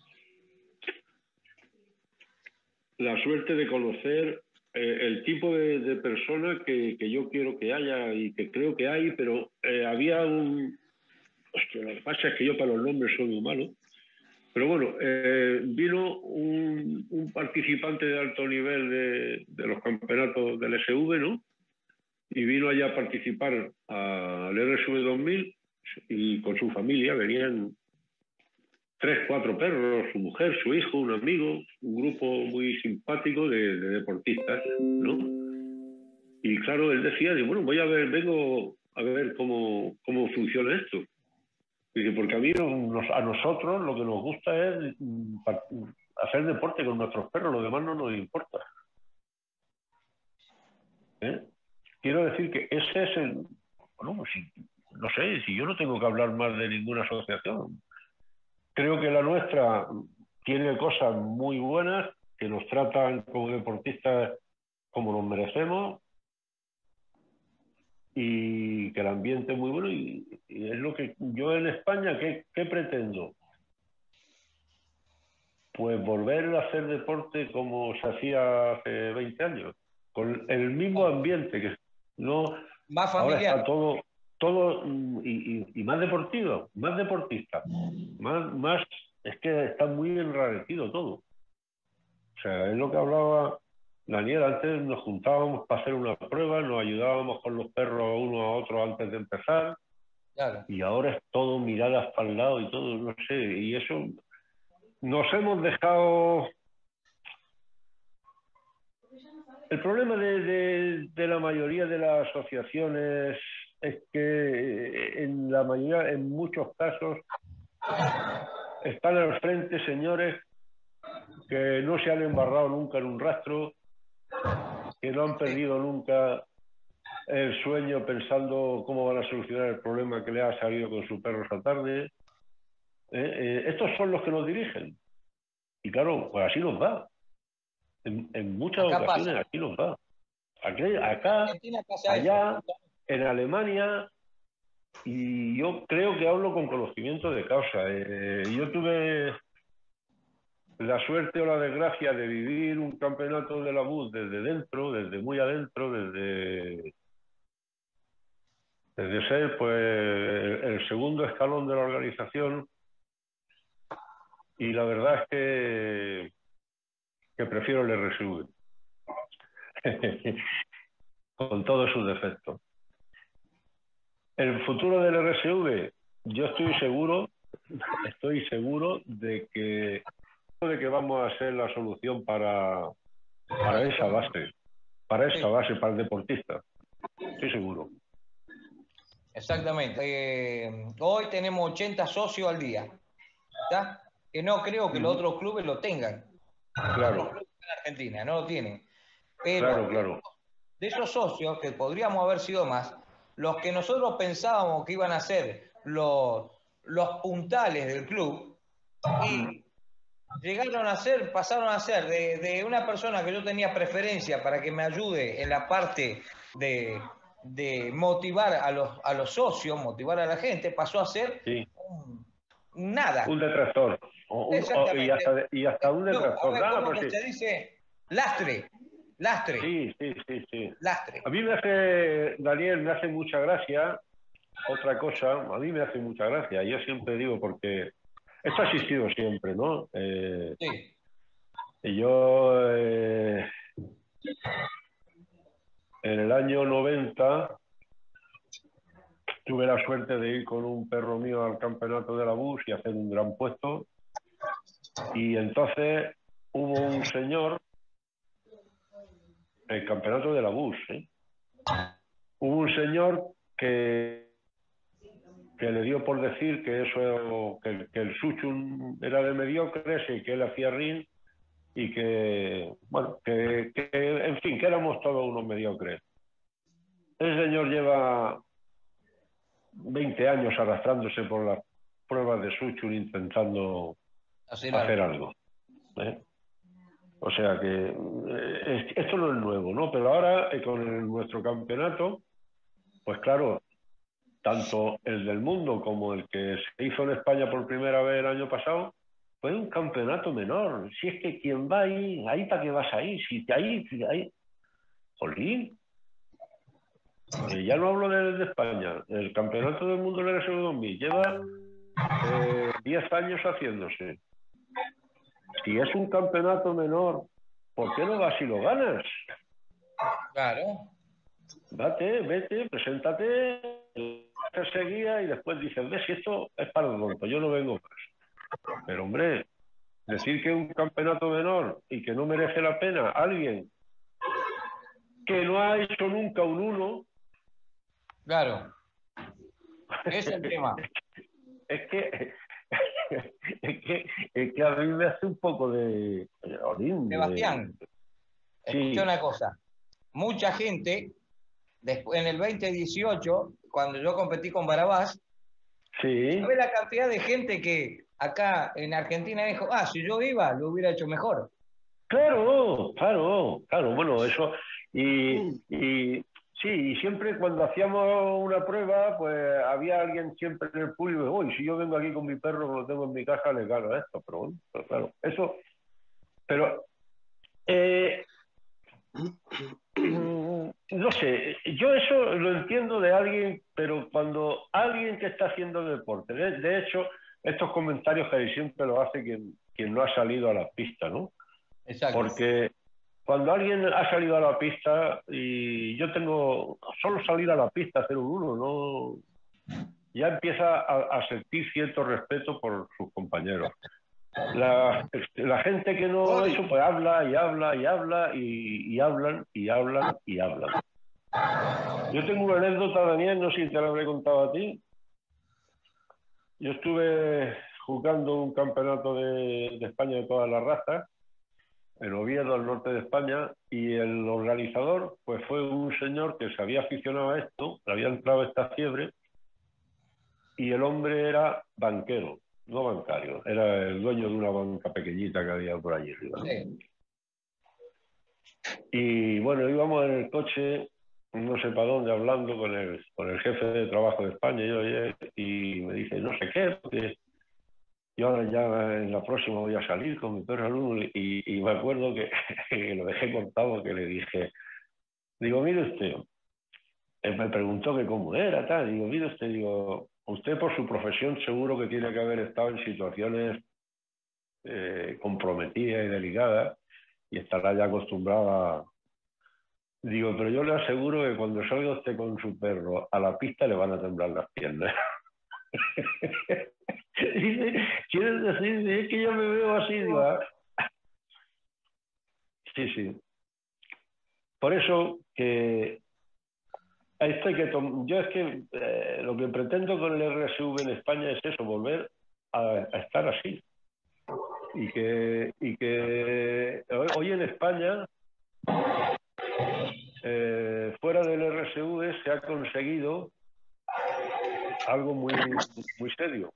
la suerte de conocer eh, el tipo de, de persona que, que yo quiero que haya y que creo que hay, pero eh, había un, hostia, lo que pasa es que yo para los nombres soy muy malo. Pero bueno, eh, vino un, un participante de alto nivel de, de los campeonatos del S V, ¿no? Y vino allá a participar al R S V dos mil y con su familia venían tres, cuatro perros, su mujer, su hijo, un amigo, un grupo muy simpático de, de deportistas, ¿no? Y claro, él decía, bueno, voy a ver, vengo a ver cómo, cómo funciona esto. Dice, porque a mí, nos, a nosotros, lo que nos gusta es hacer deporte con nuestros perros, lo demás no nos importa. ¿Eh? Quiero decir que ese es el... Bueno, si, no sé, si yo no tengo que hablar más de ninguna asociación. Creo que la nuestra tiene cosas muy buenas, que nos tratan como deportistas como nos merecemos, y que el ambiente es muy bueno, y, y es lo que yo en España, ¿qué, qué pretendo? Pues volver a hacer deporte como se hacía hace veinte años, con el mismo ambiente, que no... Más ahora familiar. está todo, todo y, y, y más deportivo, más deportista, más, más, es que está muy enrarecido todo. O sea, es lo que hablaba Daniel, antes nos juntábamos para hacer una prueba, nos ayudábamos con los perros uno a otro antes de empezar, claro. Y ahora es todo miradas para el lado y todo, no sé, y eso nos hemos dejado... El problema de, de, de la mayoría de las asociaciones es que en la mayoría, en muchos casos, están al frente señores que no se han embarrado nunca en un rastro, que no han perdido nunca el sueño pensando cómo van a solucionar el problema que le ha salido con su perro esta tarde. Eh, eh, estos son los que nos dirigen. Y claro, pues así nos va. En, en muchas Acá ocasiones pasa. así nos va. Aquí, acá, Argentina pasa allá, eso. en Alemania, y yo creo que hablo con conocimiento de causa. Eh, yo tuve la suerte o la desgracia de vivir un campeonato de la B U desde dentro, desde muy adentro, desde, desde ser pues el, el segundo escalón de la organización, y la verdad es que, que prefiero el R S V con todos sus defectos. El futuro del R S V, yo estoy seguro, estoy seguro de que de que vamos a ser la solución para, para esa base, para esa base, para el deportista. Estoy seguro. Exactamente. Eh, hoy tenemos ochenta socios al día, ¿está? Que no creo que los otros clubes lo tengan. Claro. Los clubes en Argentina no lo tienen. Pero claro, claro. de esos socios, que podríamos haber sido más, los que nosotros pensábamos que iban a ser los, los puntales del club, y llegaron a ser, pasaron a ser de, de una persona que yo tenía preferencia para que me ayude en la parte de, de motivar a los, a los socios, motivar a la gente, pasó a ser sí. un, nada. Un detractor. O un, o, y, hasta, y hasta un detractor. No, a ver, nada, ¿cómo pues que sí. se dice? Lastre. Lastre. Sí, sí, sí, sí. Lastre. A mí me hace, Daniel, me hace mucha gracia, otra cosa, a mí me hace mucha gracia, yo siempre digo, porque esto ha existido siempre, ¿no? Eh, sí. Y yo, eh, en el año noventa, tuve la suerte de ir con un perro mío al campeonato de la B U S y hacer un gran puesto. Y entonces hubo un señor, el campeonato de la B U S, ¿eh? Hubo un señor que, que le dio por decir que eso, que, que el Suchun era de mediocres y que él hacía ring, y que, bueno, que, que, en fin, que éramos todos unos mediocres. El señor lleva veinte años arrastrándose por las pruebas de Suchun intentando hacer, hacer algo. ¿eh? O sea que eh, esto no es nuevo, ¿no? Pero ahora eh, con el, nuestro campeonato, pues claro, tanto el del mundo como el que se hizo en España por primera vez el año pasado, fue un campeonato menor. Si es que quien va ahí, ahí para qué vas ahí, si te ahí, si ahí, jolín. Eh, ya no hablo de, de España. El Campeonato del Mundo del R S V dos mil lleva eh, diez años haciéndose. Si es un campeonato menor, ¿por qué no vas y lo ganas? Claro. Date, vete, preséntate, te seguía y después dices, ves, si esto es para el tonto, yo no vengo más. Pero hombre, decir que un campeonato menor y que no merece la pena alguien que no ha hecho nunca un uno. Claro. Ese es el tema. Es que, es que, es que a mí me hace un poco de... de Sebastián, sí. Escucha una cosa. Mucha gente, después, en el veinte dieciocho, cuando yo competí con Barabás, sí. ¿sabes la cantidad de gente que acá en Argentina dijo, ah, si yo iba, lo hubiera hecho mejor? Claro, claro, claro. Bueno, eso... Y, y sí, y siempre cuando hacíamos una prueba, pues había alguien siempre en el público, uy, si yo vengo aquí con mi perro, lo tengo en mi casa, le gano esto. Pero bueno, pues claro, eso... Pero... Eh, no sé, yo eso lo entiendo de alguien, pero cuando alguien que está haciendo deporte, de, de hecho, estos comentarios que siempre lo hace quien, quien no ha salido a la pista, ¿no? Exacto. Porque cuando alguien ha salido a la pista, y yo tengo solo salir a la pista, hacer un uno, ¿no? Ya empieza a, a sentir cierto respeto por sus compañeros. La, la gente que no ha hecho, pues habla y habla y habla y, y hablan y hablan y hablan. Yo tengo una anécdota, Daniel, no sé si te la habré contado a ti. Yo estuve jugando un campeonato de, de España de todas las razas, en Oviedo, al norte de España, y el organizador pues fue un señor que se había aficionado a esto, le había entrado esta fiebre, y el hombre era banquero. No bancario, era el dueño de una banca pequeñita que había por allí arriba, ¿no? Sí. Y bueno, íbamos en el coche, no sé para dónde, hablando con el, con el jefe de trabajo de España, y, yo, y me dice, no sé qué, porque yo ahora ya en la próxima voy a salir con mi perro Lulu, y, y me acuerdo que, que lo dejé contado, que le dije, digo, mire usted, él me preguntó que cómo era, tal, digo, mire usted, digo, usted por su profesión seguro que tiene que haber estado en situaciones eh, comprometidas y delicadas y estará ya acostumbrada. Digo, pero yo le aseguro que cuando salga usted con su perro a la pista le van a temblar las piernas. Dice, ¿quieres decir? Es que yo me veo así, digo, ah. Sí, sí. Por eso que esto hay que yo es que eh, lo que pretendo con el R S V en España es eso, volver a, a estar así. Y que, y que hoy en España, eh, fuera del R S V, se ha conseguido algo muy, muy serio.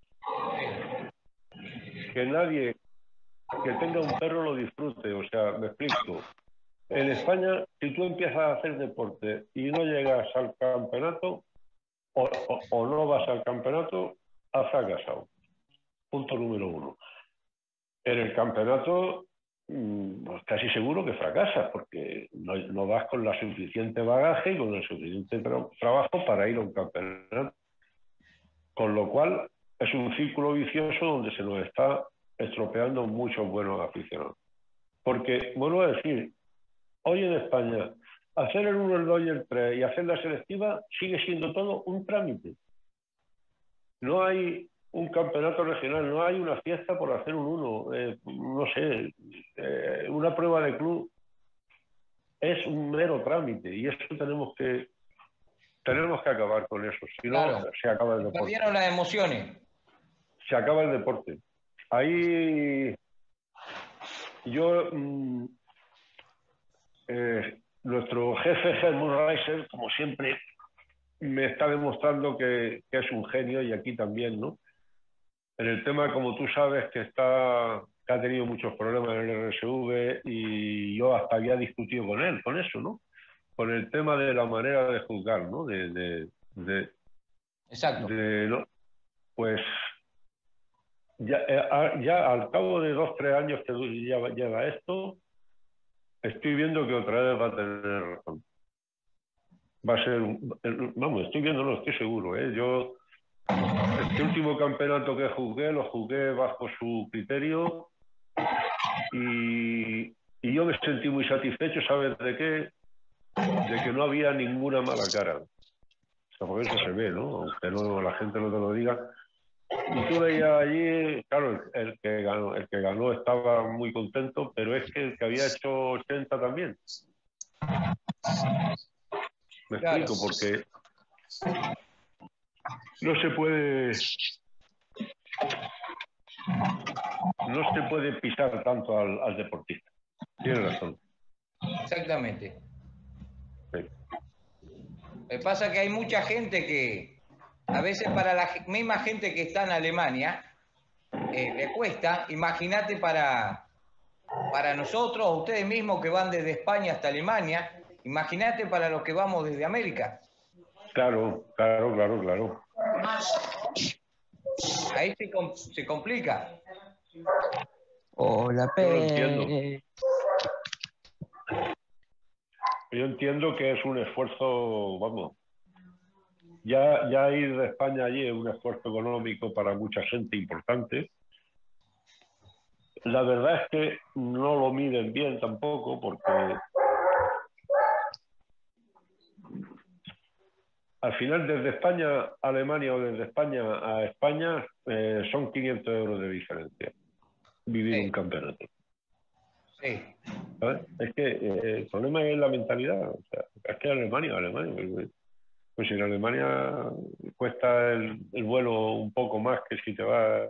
Que nadie que tenga un perro lo disfrute. O sea, me explico. En España, si tú empiezas a hacer deporte y no llegas al campeonato, o, o, o no vas al campeonato, has fracasado. Punto número uno. En el campeonato, pues casi seguro que fracasas, porque no, no vas con la suficiente bagaje y con el suficiente tra trabajo para ir a un campeonato. Con lo cual, es un círculo vicioso donde se nos está estropeando muchos buenos aficionados. Porque, vuelvo a decir, hoy en España, hacer el uno, el dos y el tres y hacer la selectiva sigue siendo todo un trámite. No hay un campeonato regional, no hay una fiesta por hacer un uno, eh, no sé, eh, una prueba de club es un mero trámite y eso tenemos que tenemos que acabar con eso, si no Claro. se acaba el deporte. Perdieron las emociones. Se acaba el deporte. Ahí yo, mmm, eh, nuestro jefe Helmut Reiser, como siempre, me está demostrando que, que es un genio, y aquí también, ¿no? En el tema, como tú sabes, que está que ha tenido muchos problemas en el R S V, y yo hasta había discutido con él, con eso, ¿no? Con el tema de la manera de juzgar, ¿no? De, de, de, Exacto. De, ¿no? Pues ya, ya al cabo de dos, tres años que lleva, lleva esto, estoy viendo que otra vez va a tener razón. va a ser, un, vamos, estoy viendo, no, estoy seguro, ¿eh? Yo, este último campeonato que jugué, lo jugué bajo su criterio y, y yo me sentí muy satisfecho, ¿sabes de qué? De que no había ninguna mala cara. O sea, porque eso se ve, ¿no? Aunque no, la gente no te lo diga. Y tú veías allí, claro, el, el, que ganó, el que ganó estaba muy contento, pero es que el que había hecho ochenta también. Me Claro. explico, porque no se puede no se puede pisar tanto al, al deportista. Tienes razón. Exactamente. Sí. Lo que pasa es que hay mucha gente que, a veces para la misma gente que está en Alemania, eh, le cuesta. Imagínate para, para nosotros, o ustedes mismos que van desde España hasta Alemania, imagínate para los que vamos desde América. Claro, claro, claro, claro. Ahí se, se complica. Hola, Yo lo entiendo. Pérez. Yo entiendo que es un esfuerzo, vamos, ya, ya ir de España allí es un esfuerzo económico para mucha gente importante. La verdad es que no lo miden bien tampoco, porque al final desde España a Alemania o desde España a España eh, son quinientos euros de diferencia vivir Sí. un campeonato. Sí. ¿Sabes? Es que eh, el problema es la mentalidad. O sea, es que Alemania, Alemania, pues en Alemania cuesta el, el vuelo un poco más que si te vas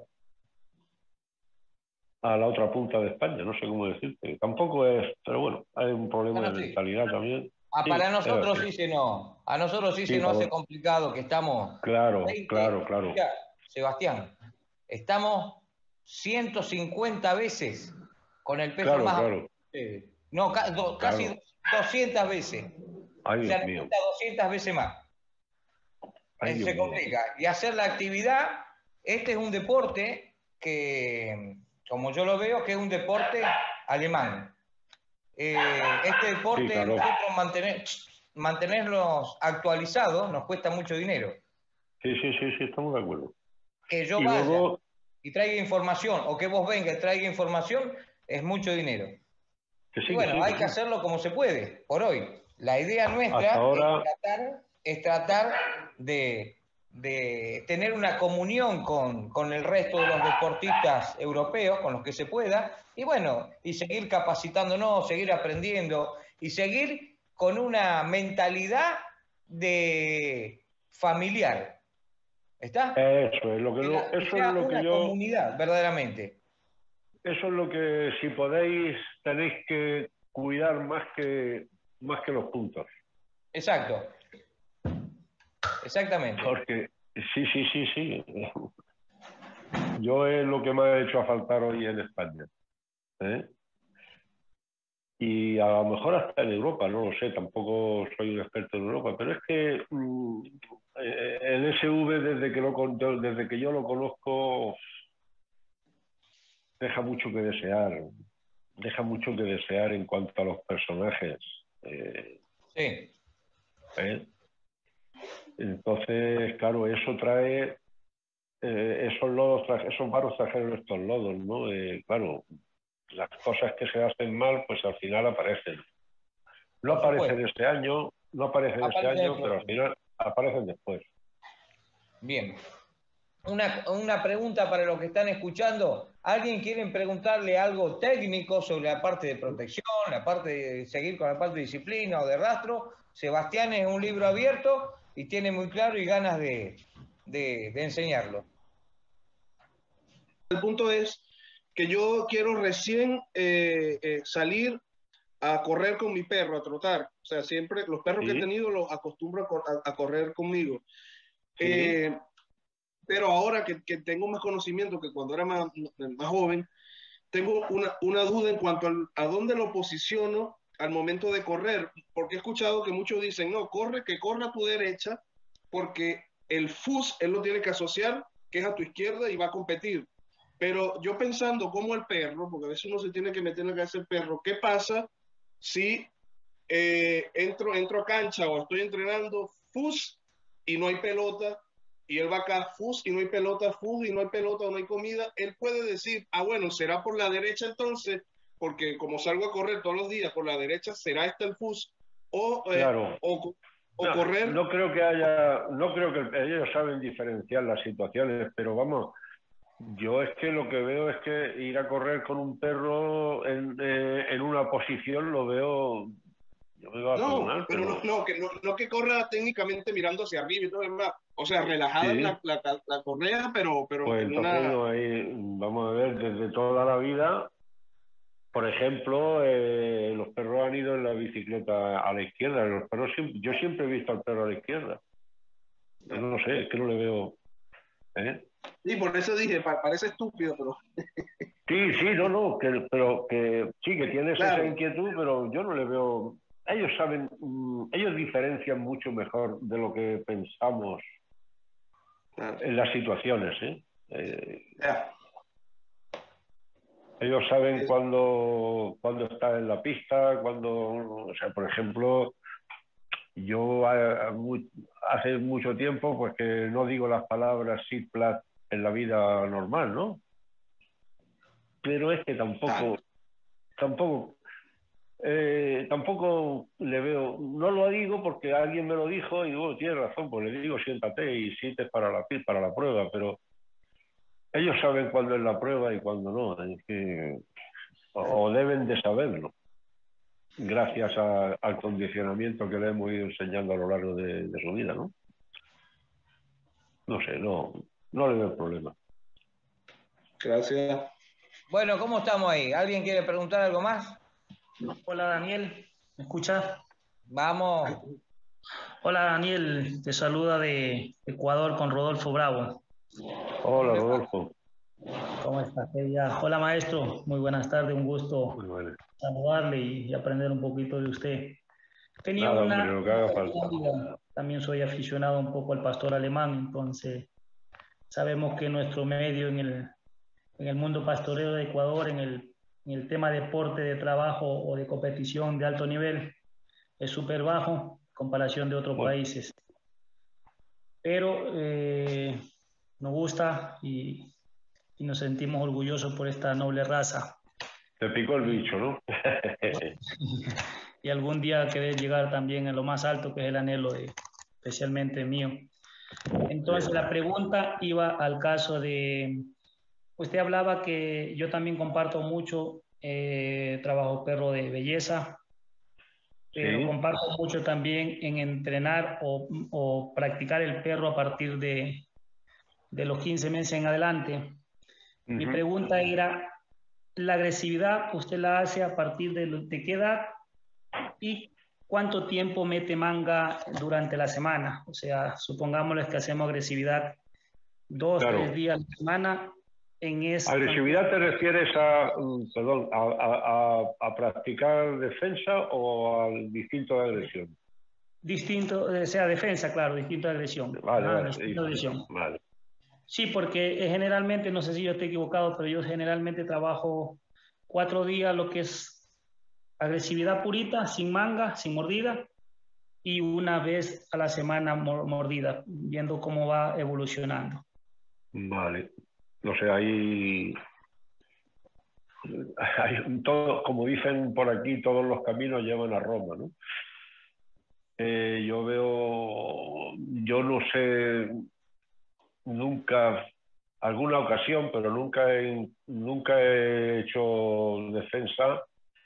a la otra punta de España, no sé cómo decirte. Tampoco es, pero bueno, hay un problema Bueno, de sí. mentalidad también. Ah, Sí, para nosotros sí. sí se no, a nosotros sí, Sí, se nos para hace vos. complicado que estamos Claro, veinte, claro, claro. mira, Sebastián, estamos ciento cincuenta veces con el peso Claro, más claro. eh, no, ca- do- casi Claro. doscientas veces. Ay, O Dios sea, nos mío. cuesta doscientas veces más. Ay, Eh, Dios se mío. complica. Y hacer la actividad, este es un deporte que, como yo lo veo, que es un deporte alemán. Eh, este deporte, Sí, claro. nosotros mantener, mantenerlos actualizados nos cuesta mucho dinero. Sí, sí, sí, sí, estamos de acuerdo. Que yo Y vaya luego, y traiga información, o que vos venga y traiga información, es mucho dinero. que sí, Y bueno, que sí, hay que que sí. hacerlo como se puede, por hoy. La idea nuestra Hasta ahora, es tratar, es tratar de, de tener una comunión con, con el resto de los deportistas europeos, con los que se pueda, y bueno, y seguir capacitándonos, seguir aprendiendo, y seguir con una mentalidad de familiar. ¿Está? eso es lo que, Que, lo, la- que eso es sea lo que una yo, comunidad, verdaderamente. eso es lo que si podéis tenéis que cuidar más que más que los puntos. Exacto. Exactamente. Porque sí, sí, sí, sí. Yo es lo que me ha hecho a faltar hoy en España. ¿eh? Y a lo mejor hasta en Europa, no lo sé, tampoco soy un experto en Europa, pero es que mm, eh, el S V desde que, lo, con- desde que yo lo conozco deja mucho que desear, deja mucho que desear en cuanto a los personajes. Eh, Sí. ¿eh? Entonces, claro, eso trae, eh, esos lodos, tra- esos varos trajeron estos lodos, ¿no? Eh, claro, las cosas que se hacen mal, pues al final aparecen. No Por aparecen supuesto. este año, no aparecen este Aparece en el año, pero al próximo. final aparecen después. Bien. Una, una pregunta para los que están escuchando. ¿Alguien quiere preguntarle algo técnico sobre la parte de protección, la parte de seguir con la parte de disciplina o de rastro? Sebastián es un libro abierto y tiene muy claro y ganas de, de, de enseñarlo. El punto es que yo quiero recién eh, eh, salir a correr con mi perro, a trotar. O sea, siempre los perros Sí. que he tenido los acostumbro a, cor a, a correr conmigo. Sí. Eh, pero ahora que, que tengo más conocimiento que cuando era más, más joven, tengo una, una duda en cuanto al, a dónde lo posiciono al momento de correr, porque he escuchado que muchos dicen, no, corre, que corra a tu derecha, porque el F U S él lo tiene que asociar, que es a tu izquierda y va a competir. Pero yo pensando como el perro, porque a veces uno se tiene que meter en la cabeza del perro, ¿qué pasa si eh, entro, entro a cancha o estoy entrenando, fus, y no hay pelota, y él va acá, fus, y no hay pelota, fus, y no hay pelota, o no hay comida, él puede decir, ah, bueno, será por la derecha entonces, porque como salgo a correr todos los días por la derecha, será este el fus, o, eh, Claro. o, o No, correr. no creo que haya, no creo que ellos saben diferenciar las situaciones, pero vamos, yo es que lo que veo es que ir a correr con un perro en, eh, en una posición lo veo, yo me voy a No, perdonar, pero pero no, no, que no, no que corra técnicamente mirando hacia arriba y todo lo demás. O sea, relajada sí, la, la, la correa, pero, pero pues en entonces una... no hay, vamos a ver, desde toda la vida, por ejemplo, eh, los perros han ido en la bicicleta a la izquierda, los perros siempre, yo siempre he visto al perro a la izquierda, yo no sé, es que no le veo, ¿eh? Sí, por eso dije, pa- parece estúpido, pero... Sí, sí, no, no, que, pero que sí, que tienes Claro. esa inquietud, pero yo no le veo. Ellos saben, mm, ellos diferencian mucho mejor de lo que pensamos Claro. en las situaciones, ¿eh? Eh, Ya. ellos saben Es- cuando, cuando está en la pista, cuando, o sea, por ejemplo, yo a- a mu- hace mucho tiempo, pues que no digo las palabras sit plat en la vida normal, ¿no? Pero es que tampoco, tampoco. Eh, tampoco le veo, no lo digo porque alguien me lo dijo y digo, tiene razón, pues le digo siéntate y sientes para la, para la prueba, pero ellos saben cuándo es la prueba y cuándo no, es que, o, o deben de saberlo, gracias a, al condicionamiento que le hemos ido enseñando a lo largo de, de su vida, ¿no? No sé, no, no le veo problema. Gracias. Bueno, ¿cómo estamos ahí? ¿Alguien quiere preguntar algo más? Hola Daniel, ¿me escuchas? Vamos. Hola Daniel, te saluda de Ecuador con Rodolfo Bravo. Hola, Rodolfo. ¿Cómo estás? Ella? Hola maestro, muy buenas tardes, un gusto Muy bueno. saludarle y, y aprender un poquito de usted. Tenía Nada, una, hombre, lo que haga falta. una- también soy aficionado un poco al pastor alemán, entonces sabemos que nuestro medio en el, en el mundo pastoreo de Ecuador, en el, en el tema deporte, de trabajo o de competición de alto nivel, es súper bajo en comparación de otros Bueno. países. Pero eh, nos gusta y, y nos sentimos orgullosos por esta noble raza. Te picó el bicho, ¿no? Y algún día querer llegar también a lo más alto, que es el anhelo de, especialmente mío. Entonces la pregunta iba al caso de, usted hablaba que yo también comparto mucho eh, trabajo perro de belleza, pero Sí. comparto mucho también en entrenar o, o practicar el perro a partir de, de los quince meses en adelante. Mi Ujú. pregunta era, ¿la agresividad usted la hace a partir de, de qué edad y cuánto tiempo mete manga durante la semana? O sea, supongámosles que hacemos agresividad dos, Claro. tres días a la semana. En esta... ¿Agresividad te refieres a, mm, perdón, a, a- a- a practicar defensa o al distinto de agresión? Distinto, o sea, defensa, claro, distinto de agresión. Vale, Ajá, vale, distinto sí, de agresión. vale. Sí, porque eh, generalmente, no sé si yo estoy equivocado, pero yo generalmente trabajo cuatro días lo que es agresividad purita, sin manga, sin mordida, y una vez a la semana mor- mordida, viendo cómo va evolucionando. Vale. No sé, hay, hay todo, como dicen por aquí, todos los caminos llevan a Roma, ¿no? Eh, yo veo, yo no sé, nunca, alguna ocasión, pero nunca he, nunca he hecho defensa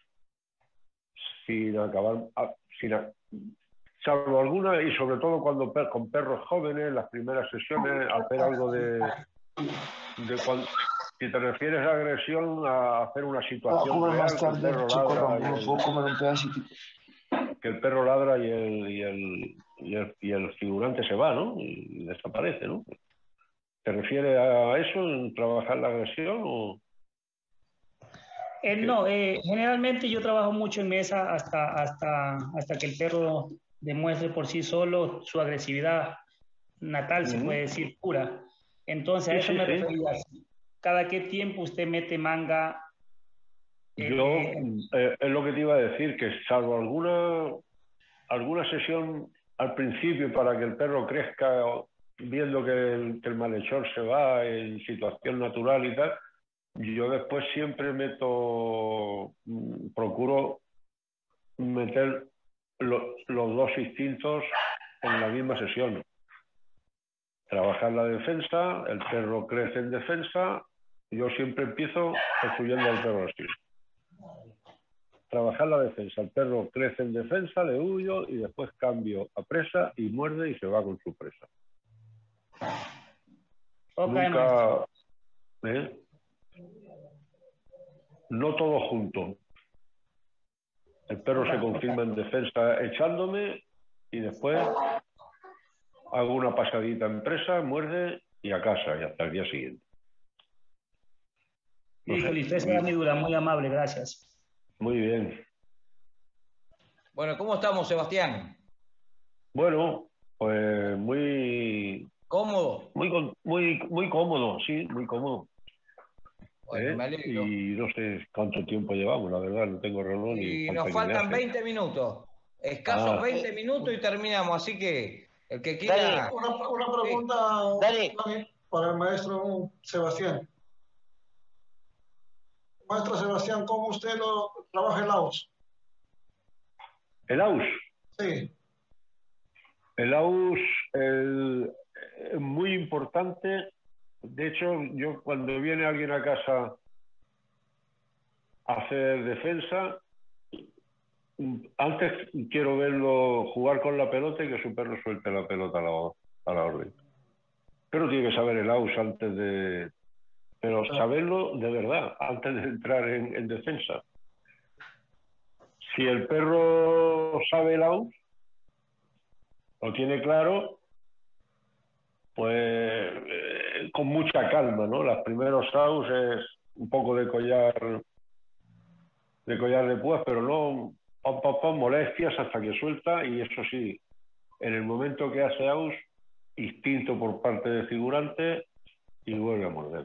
sin acabar, a- sin, a- salvo alguna, y sobre todo cuando per- con perros jóvenes, las primeras sesiones, hacer algo de, de cuan- si te refieres a agresión, a hacer una Puedo situación comer más real, que el tarde, perro chico, ladra y Ramón, el, puedo comer un pedacito. que el perro ladra y el, y el, y el, y el figurante se va, ¿no? Y desaparece, ¿no? ¿Te refieres a eso, en trabajar la agresión o...? Eh, no, eh, generalmente yo trabajo mucho en mesa hasta, hasta, hasta que el perro demuestre por sí solo su agresividad natal, se Ujú. puede decir, pura. Entonces, a Sí, eso sí, me sí. refería. ¿Cada qué tiempo usted mete manga Yo, eh, es lo que te iba a decir, que salvo alguna, alguna sesión al principio para que el perro crezca, viendo que el, que el malhechor se va en situación natural y tal, yo después siempre meto, procuro meter lo, los dos instintos en la misma sesión. Trabajar la defensa, el perro crece en defensa, yo siempre empiezo construyendo al perro así. Trabajar la defensa, el perro crece en defensa, le huyo y después cambio a presa y muerde y se va con su presa. Okay, Nunca, ¿eh? No todo junto. El perro okay, se confirma okay. en defensa echándome y después hago una pasadita en presa, muerde y a casa y hasta el día siguiente. No Híjole, sé, usted será mi dura, muy amable, gracias. muy bien. Bueno, ¿cómo estamos, Sebastián? Bueno, pues muy... ¿Cómodo? Muy, muy, muy cómodo, sí, muy cómodo. Bueno, ¿Eh? me alegro. Y no sé cuánto tiempo llevamos, la verdad, no tengo reloj ni Y falta nos que me faltan hace. veinte minutos, escasos Ah, veinte minutos y terminamos, así que el que Dani, quiera... Una, una Sí. pregunta, Dani. Dani, para el maestro Sebastián. Maestro Sebastián, ¿cómo usted lo trabaja el A U S? el A U S. Sí, El A U S el- es muy importante. De hecho, yo cuando viene alguien a casa a hacer defensa, antes quiero verlo jugar con la pelota y que su perro suelte la pelota a la, a la orden. Pero tiene que saber el A U S antes de... Pero saberlo de verdad, antes de entrar en, en defensa. Si el perro sabe el A U S, lo tiene claro, pues eh, con mucha calma, ¿no? Los primeros A U S es un poco de collar de collar de púas, pero no pam, pam, pam, molestias hasta que suelta, y eso sí, en el momento que hace A U S, instinto por parte del figurante y vuelve a morder.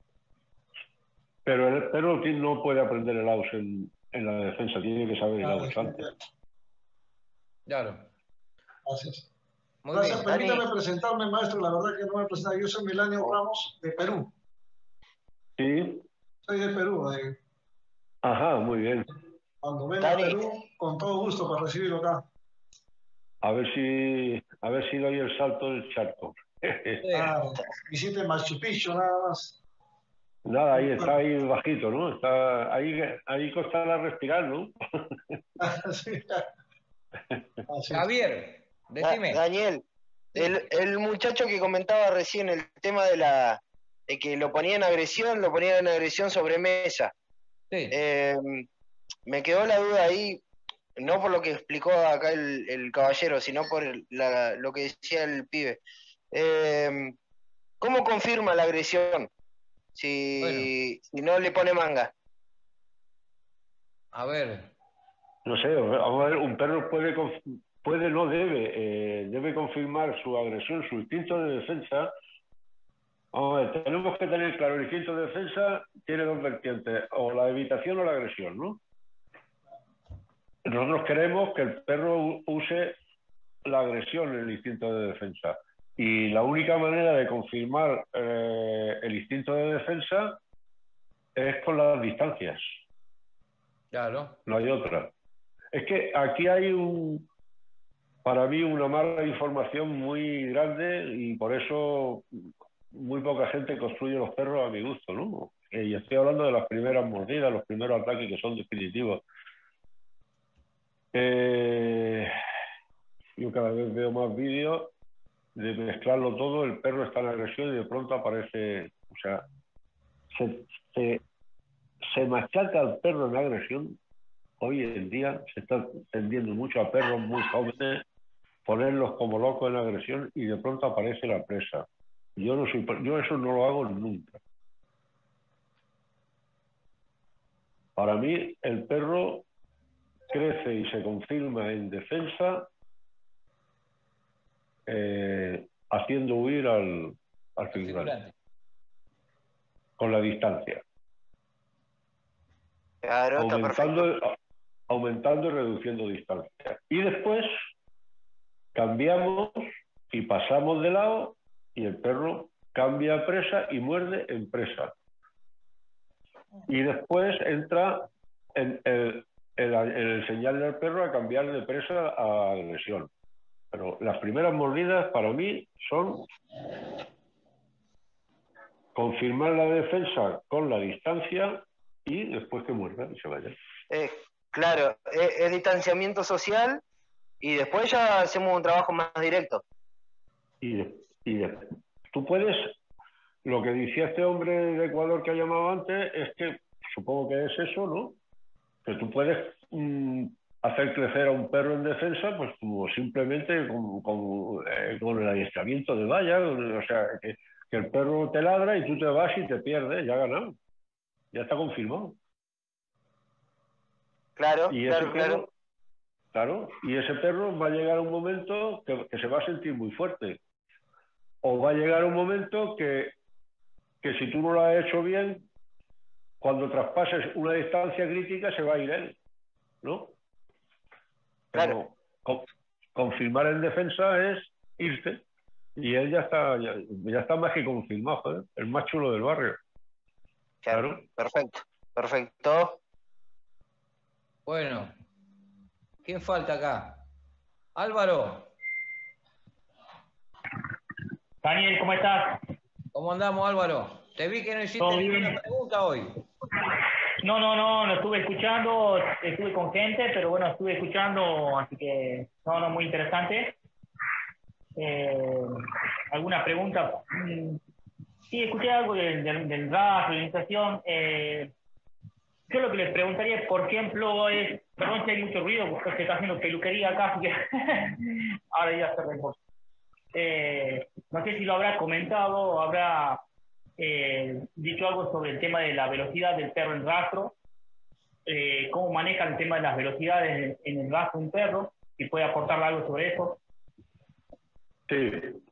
Pero el perro no puede aprender el A U S en, en la defensa, tiene que saber el A U S antes. Claro. gracias. Muy Gracias, bien. permítame Dani, presentarme, maestro, la verdad que no me he presentado. Yo soy Milanio Ramos, de Perú. Sí. Soy de Perú. De... Ajá, muy bien. Cuando venga a Perú, con todo gusto para recibirlo acá. A ver si, a ver si doy el salto del charco. Ah, visite Machu Picchu, nada más. Nada, ahí está ahí bajito, ¿no? Está ahí, ahí costará respirar, ¿no? Sí. Javier, decime. Da- Daniel, el, el muchacho que comentaba recién el tema de la de que lo ponía en agresión, lo ponía en agresión sobre mesa. Sí. Eh, me quedó la duda ahí, no por lo que explicó acá el, el caballero, sino por el- la- lo que decía el pibe. Eh, ¿Cómo confirma la agresión si, Bueno. si no le pone manga? A ver. No sé, vamos a ver, un perro puede, puede no debe, eh, debe confirmar su agresión, su instinto de defensa. Vamos a ver, tenemos que tener claro, el instinto de defensa tiene dos vertientes, o la evitación o la agresión, ¿no? Nosotros queremos que el perro use la agresión en el instinto de defensa. Y la única manera de confirmar eh, el instinto de defensa es con las distancias. Claro. No hay otra. Es que aquí hay un, para mí, una mala información muy grande, y por eso muy poca gente construye los perros a mi gusto, ¿no? Y estoy hablando de las primeras mordidas, los primeros ataques que son definitivos. Eh, yo cada vez veo más vídeos de mezclarlo todo, el perro está en agresión y de pronto aparece, o sea, se, se, se machaca al perro en agresión. Hoy en día se está tendiendo mucho a perros muy jóvenes, ponerlos como locos en agresión y de pronto aparece la presa. Yo no soy, yo eso no lo hago nunca. Para mí el perro crece y se confirma en defensa eh, haciendo huir al, al figurante con la distancia. Claro, está aumentando, perfecto. aumentando y reduciendo distancia. Y después cambiamos y pasamos de lado y el perro cambia presa y muerde en presa. Y después entra en el, el, el enseñarle al perro a cambiar de presa a agresión. Pero las primeras mordidas para mí son confirmar la defensa con la distancia y después que muerda y se vaya. Eh, claro, es, es distanciamiento social y después ya hacemos un trabajo más directo. Y, y tú puedes, lo que decía este hombre de Ecuador que ha llamado antes, es que supongo que es eso, ¿no? Que tú puedes mmm, hacer crecer a un perro en defensa, pues como simplemente con, con, eh, con el adiestramiento de valla, o sea, que, que el perro te ladra y tú te vas y te pierdes, ya ha ganado, ya está confirmado. Claro, y claro, ese perro, claro. Claro, y ese perro va a llegar a un momento que, que se va a sentir muy fuerte. O va a llegar un momento que, que si tú no lo has hecho bien, cuando traspases una distancia crítica se va a ir él, ¿no? Pero con, confirmar en defensa es irse. Y él ya está, ya, ya está más que confirmado, ¿eh? El más chulo del barrio. Claro, claro. Perfecto, perfecto. Bueno, ¿quién falta acá? Álvaro. Daniel, ¿cómo estás? ¿Cómo andamos, Álvaro? Te vi que no hiciste ninguna pregunta hoy. No, no, no, no estuve escuchando, estuve con gente, pero bueno, estuve escuchando, así que no, no, muy interesante. Eh, ¿Alguna pregunta? Sí, escuché algo del, del, del rastro, de la iniciación. Eh, yo lo que les preguntaría, por ejemplo, es, perdón si hay mucho ruido, porque se está haciendo peluquería acá, así que ahora ya se reposa. Eh, no sé si lo habrá comentado o habrá eh, dicho algo sobre el tema de la velocidad del perro en rastro, eh, cómo maneja el tema de las velocidades en, en el rastro de un perro, si puede aportarle algo sobre eso. Sí.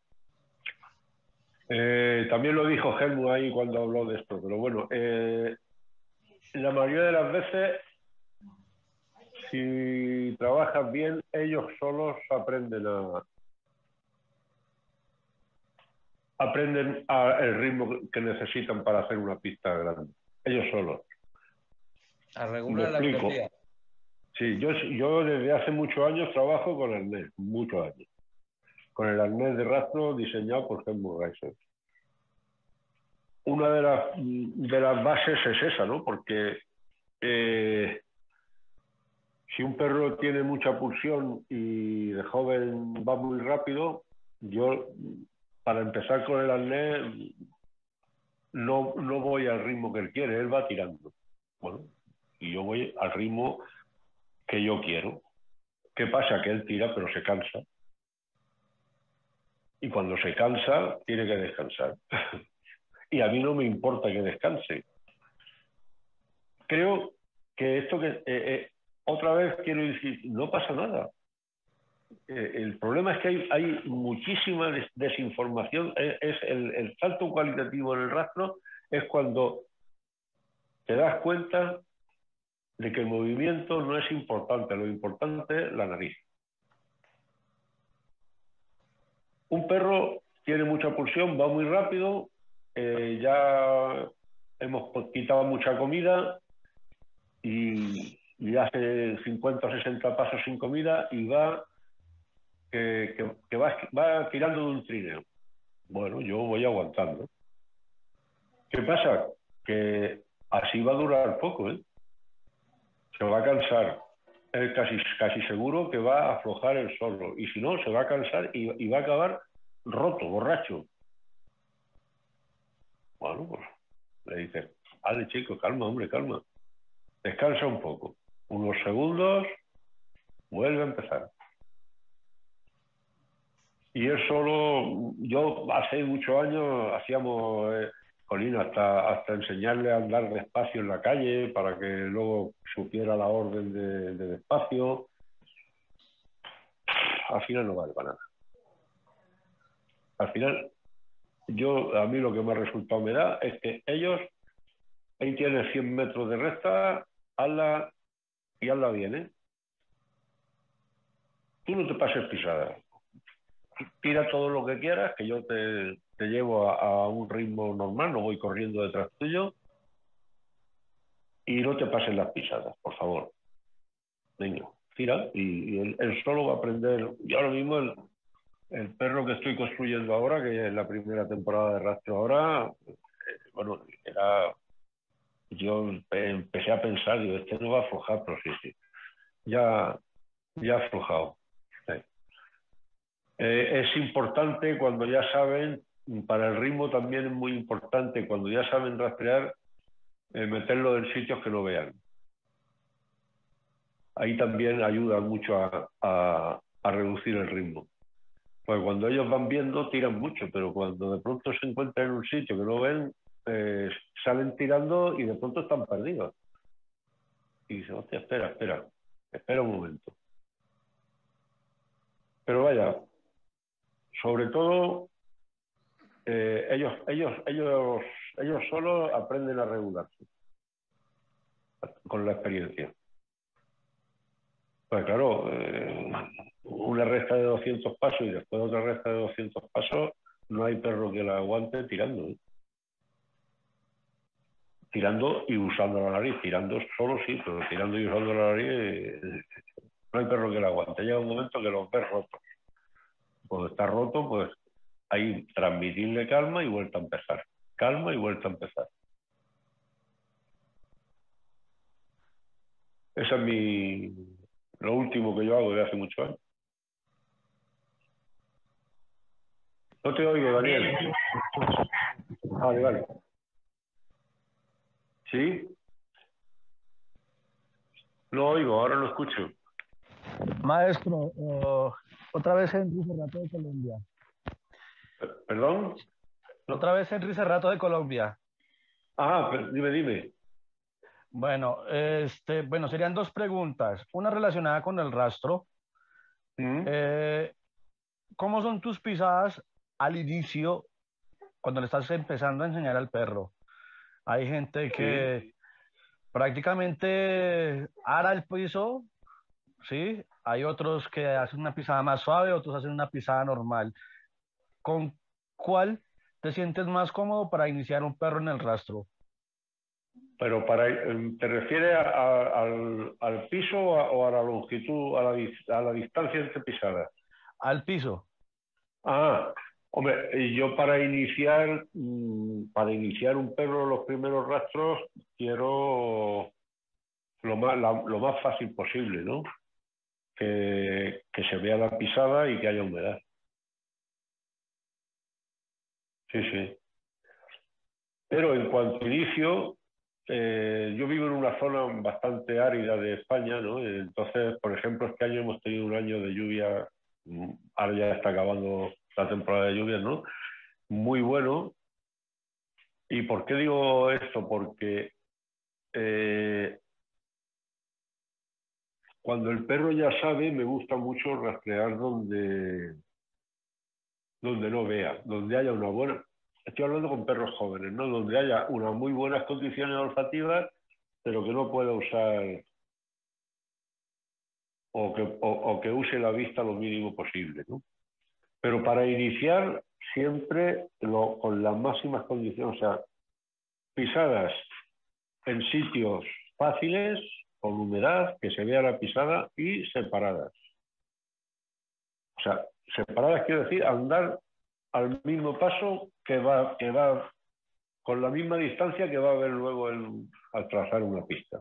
Eh, también lo dijo Helmut ahí cuando habló de esto, pero bueno, eh, la mayoría de las veces, si trabajas bien, ellos solos aprenden a aprenden a el ritmo que necesitan para hacer una pista grande. Ellos solos. A regular la velocidad. Sí, yo, yo desde hace muchos años trabajo con arnés, muchos años. Con el arnés de rastro diseñado por Helmut Reiser. Una de las, de las bases es esa, ¿no? Porque eh, si un perro tiene mucha pulsión y de joven va muy rápido, yo, para empezar con el arnés, no, no voy al ritmo que él quiere, él va tirando. Bueno, y yo voy al ritmo que yo quiero. ¿Qué pasa? Que él tira, pero se cansa. Y cuando se cansa, tiene que descansar. Y a mí no me importa que descanse. Creo que esto que... Eh, eh, otra vez quiero decir, no pasa nada. Eh, el problema es que hay, hay muchísima des desinformación. Es, es el, el salto cualitativo en el rastro es cuando te das cuenta de que el movimiento no es importante, lo importante es la nariz. Un perro tiene mucha pulsión, va muy rápido, eh, ya hemos quitado mucha comida y, y hace cincuenta o sesenta pasos sin comida y va que, que, que va, va tirando de un trineo. Bueno, yo voy aguantando. ¿Qué pasa? Que así va a durar poco, ¿eh? Se va a cansar. Es casi, casi seguro que va a aflojar el solo. Y si no, se va a cansar y, y va a acabar roto, borracho. Bueno, pues le dices, vale, chico, calma, hombre, calma. Descansa un poco. Unos segundos, vuelve a empezar. Y él solo, yo hace muchos años hacíamos, eh, Colina, hasta, hasta enseñarle a andar despacio en la calle para que luego supiera la orden de, de despacio. Al final no vale para nada. Al final, yo, a mí lo que más resultado me da es que ellos, ahí tienen cien metros de recta hazla y hazla bien, ¿eh? Tú no te pases pisada. Tira todo lo que quieras, que yo te, te llevo a, a un ritmo normal, no voy corriendo detrás tuyo. Y no te pases las pisadas, por favor. Venga, tira y, y él, él solo va a aprender. Yo ahora mismo el, el perro que estoy construyendo ahora, que es la primera temporada de rastro ahora, eh, bueno, era... Yo empecé a pensar, digo, este no va a aflojar, pero sí, sí. Ya, ya ha aflojado. Sí. Eh, es importante cuando ya saben, para el ritmo también es muy importante, cuando ya saben rastrear, eh, meterlo en sitios que no vean. Ahí también ayuda mucho a, a, a reducir el ritmo. Pues cuando ellos van viendo, tiran mucho, pero cuando de pronto se encuentran en un sitio que no ven, eh, salen tirando y de pronto están perdidos. Y dicen, hostia, espera, espera, espera un momento. Pero vaya, sobre todo, eh, ellos, ellos, ellos, ellos solo aprenden a regularse con la experiencia. Pues claro, eh, una recta de doscientos pasos y después otra recta de doscientos pasos, no hay perro que la aguante tirando, ¿eh? Tirando y usando la nariz, tirando solo sí, pero tirando y usando la nariz, eh, no hay perro que la aguante. Llega un momento que los ves rotos. Cuando está roto, pues hay transmitirle calma y vuelta a empezar. Calma y vuelta a empezar. Esa es mi... lo último que yo hago desde hace muchos años. No te oigo, Daniel. Vale, vale. ¿Sí? No oigo, ahora lo escucho. Maestro, uh, otra vez Henry Cerrato de Colombia. ¿Perdón? Otra vez Henry Cerrato de Colombia. Ah, dime, dime. Bueno, este, bueno, serían dos preguntas. Una relacionada con el rastro. ¿Mm? Eh, ¿Cómo son tus pisadas al inicio cuando le estás empezando a enseñar al perro? Hay gente que Sí. prácticamente ara el piso, ¿sí? Hay otros que hacen una pisada más suave, otros hacen una pisada normal. ¿Con cuál te sientes más cómodo para iniciar un perro en el rastro? Pero para, ¿te refieres a, a, al, al piso o a, o a la longitud, a la, a la distancia entre pisadas? Al piso. Ah, hombre, yo para iniciar, para iniciar un perro los primeros rastros, quiero lo más, la, lo más fácil posible, ¿no? Que, que se vea la pisada y que haya humedad. Sí, sí. Pero en cuanto a inicio, eh, yo vivo en una zona bastante árida de España, ¿no? Entonces, por ejemplo, este año hemos tenido un año de lluvia, ahora ya está acabando la temporada de lluvias, ¿no? Muy bueno. ¿Y por qué digo esto? Porque eh, cuando el perro ya sabe, me gusta mucho rastrear donde, donde no vea, donde haya una buena... Estoy hablando con perros jóvenes, ¿no? Donde haya unas muy buenas condiciones olfativas, pero que no pueda usar o que, o, o que use la vista lo mínimo posible, ¿no? Pero para iniciar siempre lo, con las máximas condiciones, o sea, pisadas en sitios fáciles, con humedad, que se vea la pisada y separadas. O sea, separadas quiero decir andar al mismo paso que va, que va con la misma distancia que va a haber luego el, al trazar una pista.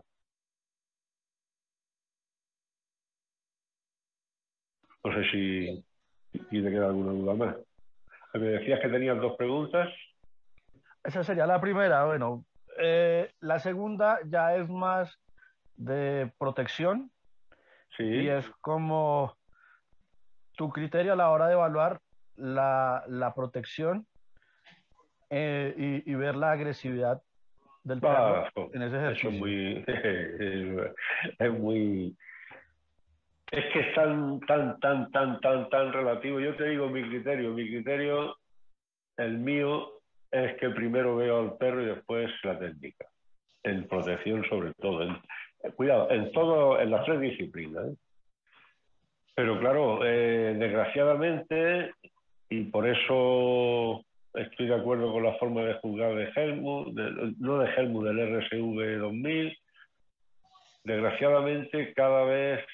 No sé si, si te queda alguna duda más. Me decías que tenías dos preguntas. Esa sería la primera. Bueno, eh, la segunda ya es más de protección. Sí. Y es como tu criterio a la hora de evaluar la, la protección eh, y, y ver la agresividad del perro Ah, en ese eso ejercicio. es muy, es muy, es que es tan, tan, tan, tan, tan, tan relativo. Yo te digo mi criterio, mi criterio, el mío es que primero veo al perro y después la técnica, en protección sobre todo. En, Cuidado, en todo, en las tres disciplinas. ¿eh? Pero claro, eh, desgraciadamente, y por eso estoy de acuerdo con la forma de juzgar de Helmut, de, no de Helmut, del R S V dos mil, desgraciadamente cada vez,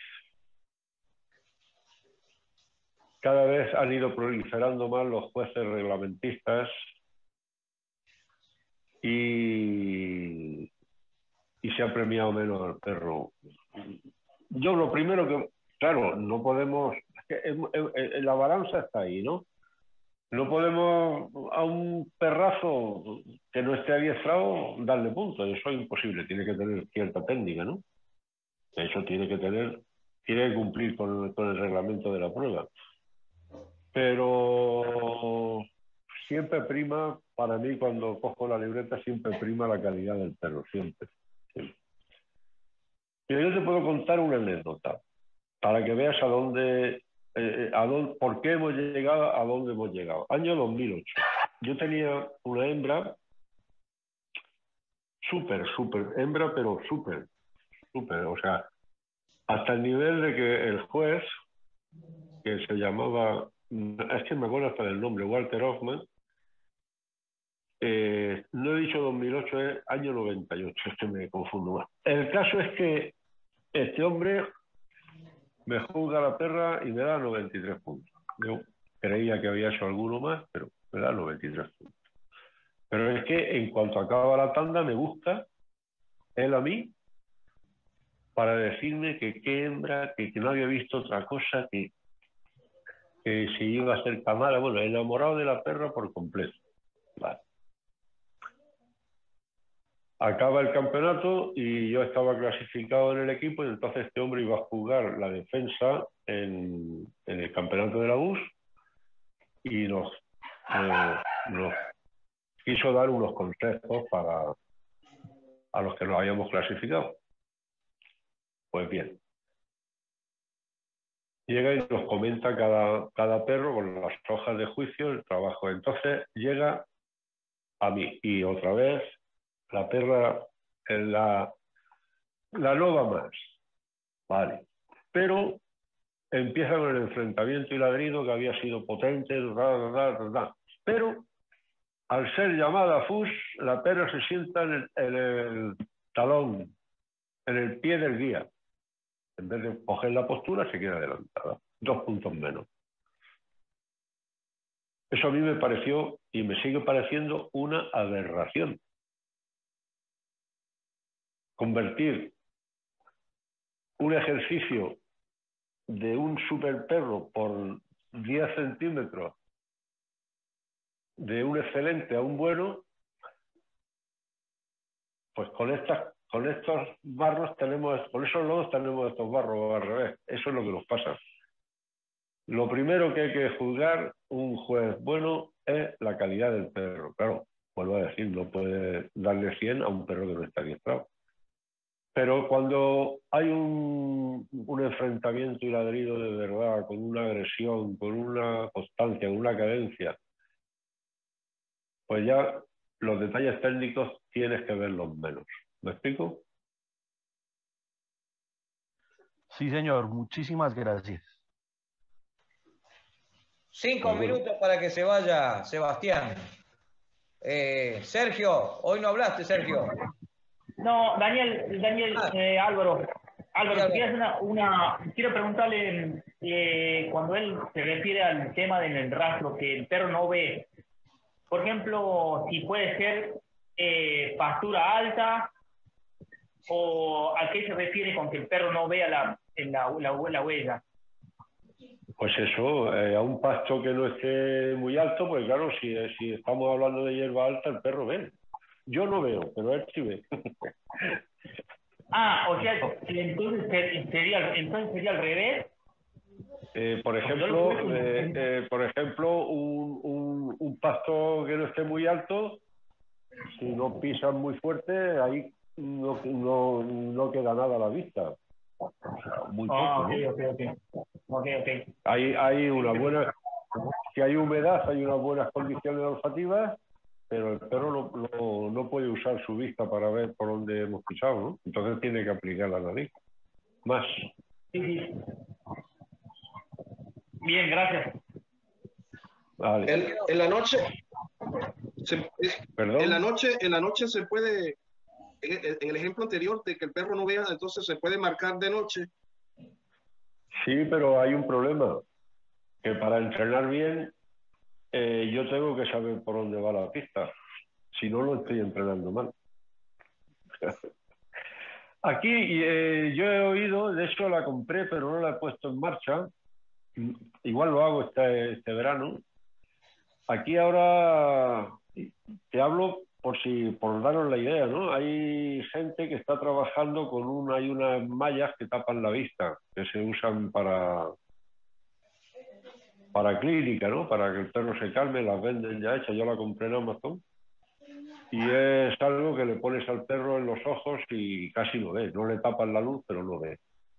cada vez han ido proliferando más los jueces reglamentistas y, y se ha premiado menos al perro. Yo lo primero que, claro, no podemos, es que, es, es, la balanza está ahí, ¿no? No podemos a un perrazo que no esté adiestrado darle punto, eso es imposible, tiene que tener cierta técnica, ¿no? Eso tiene que tener, tiene que cumplir con, con el reglamento de la prueba. Pero siempre prima, para mí cuando cojo la libreta, siempre prima la calidad del perro, siempre. siempre. Pero yo te puedo contar una anécdota, para que veas a dónde... Eh, a dónde, por qué hemos llegado a dónde hemos llegado. Año dos mil ocho. Yo tenía una hembra súper, súper, hembra, pero súper, súper. O sea, hasta el nivel de que el juez, que se llamaba, es que me acuerdo hasta del nombre, Walter Hoffman, eh, no he dicho dos mil ocho, es año noventa y ocho, es que me confundo más. El caso es que este hombre me juzga la perra y me da noventa y tres puntos. Yo creía que había hecho alguno más, pero me da noventa y tres puntos. Pero es que en cuanto acaba la tanda me busca él a mí para decirme que qué hembra, que, que no había visto otra cosa, que, que se iba a hacer camada. Bueno, enamorado de la perra por completo. Vale. Acaba el campeonato y yo estaba clasificado en el equipo y entonces este hombre iba a jugar la defensa en, en el campeonato de la U S y nos, eh, nos quiso dar unos consejos para a los que nos habíamos clasificado. Pues bien, llega y nos comenta cada, cada perro con las hojas de juicio el trabajo. Entonces llega a mí y otra vez la perra, la, la no va más, vale, pero empieza con el enfrentamiento y ladrido que había sido potente, da, da, da, da. Pero al ser llamada a F U S, la perra se sienta en el, en el talón, en el pie del guía. En vez de coger la postura, se queda adelantada. Dos puntos menos. Eso a mí me pareció y me sigue pareciendo una aberración. Convertir un ejercicio de un super perro por diez centímetros de un excelente a un bueno, pues con estas, con estos barros tenemos, con esos lodos tenemos estos barros al revés. Eso es lo que nos pasa. Lo primero que hay que juzgar un juez bueno es la calidad del perro. Claro, vuelvo a decir, no puede darle cien a un perro que no está adiestrado. Pero cuando hay un, un enfrentamiento y ladrido de verdad, con una agresión, con una constancia, con una cadencia, pues ya los detalles técnicos tienes que verlos menos. ¿Me explico? Sí, señor. Muchísimas gracias. Cinco pues minutos bueno. Para que se vaya Sebastián. Eh, Sergio, hoy no hablaste, Sergio. No, Daniel, Daniel, ah. eh, Álvaro, Álvaro, sí, quiero, una, una, quiero preguntarle, eh, cuando él se refiere al tema del rastro, que el perro no ve, por ejemplo, si puede ser eh, pastura alta, o a qué se refiere con que el perro no vea la, la, la, la huella. Pues eso, eh, a un pasto que no esté muy alto, pues claro, si, si estamos hablando de hierba alta, el perro ve. Yo no veo, pero él sí ve. Ah, o sea, entonces sería, entonces sería al revés. Eh, por ejemplo, eh, eh, por ejemplo, un, un, un pasto que no esté muy alto, si no pisan muy fuerte, ahí no, no, no queda nada a la vista. O sea, muy poco, ah, ok, ¿no? ok, ok. okay, okay. Hay, hay una buena, si hay humedad, hay unas buenas condiciones olfativas pero el perro no, no, no puede usar su vista para ver por dónde hemos pisado, ¿no? Entonces tiene que aplicar la nariz. Más. Sí, sí. Bien, gracias. Vale. En, en la noche, se, ¿Perdón? en la noche, en la noche se puede, en, en el ejemplo anterior de que el perro no vea, entonces se puede marcar de noche. Sí, pero hay un problema, que para entrenar bien eh, yo tengo que saber por dónde va la pista, si no lo estoy entrenando mal. Aquí eh, yo he oído, de hecho la compré pero no la he puesto en marcha, igual lo hago este, este verano. Aquí ahora te hablo por si por daros la idea, ¿no? Hay gente que está trabajando con una, hay unas mallas que tapan la vista, que se usan para para clínica, ¿no? Para que el perro se calme, las venden ya hechas, yo la compré en Amazon. Y es algo que le pones al perro en los ojos y casi lo ve, no le tapan la luz, pero lo ve.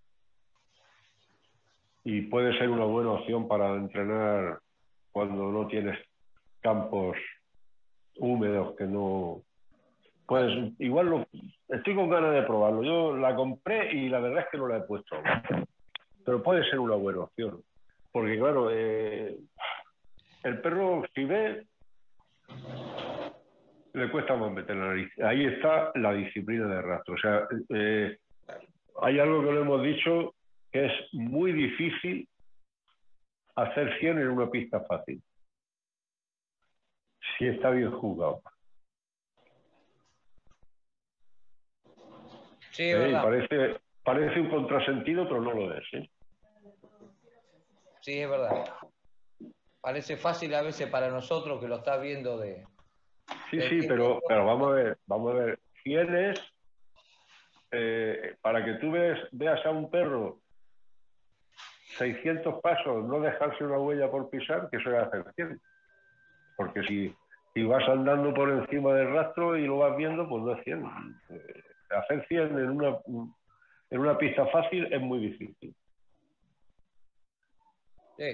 Y puede ser una buena opción para entrenar cuando no tienes campos húmedos que no... Pues igual lo, estoy con ganas de probarlo. Yo la compré y la verdad es que no la he puesto aún. Pero puede ser una buena opción. Porque claro, eh, el perro si ve, le cuesta más meter la nariz. Ahí está la disciplina de rastro. O sea, eh, hay algo que lo hemos dicho, que es muy difícil hacer cien en una pista fácil. Si está bien jugado. Sí, es ¿Eh? verdad. Parece, parece un contrasentido, pero no lo es. ¿eh? Sí, es verdad. Parece fácil a veces para nosotros que lo está viendo de... Sí, de sí, diez pero, metros. pero vamos a ver, vamos a ver. cien es, eh, para que tú ves, veas a un perro seiscientos pasos, no dejarse una huella por pisar, que eso es hacer cien. Porque si, si vas andando por encima del rastro y lo vas viendo, pues no es cien. Eh, hacer cien en una, en una pista fácil es muy difícil. Sí.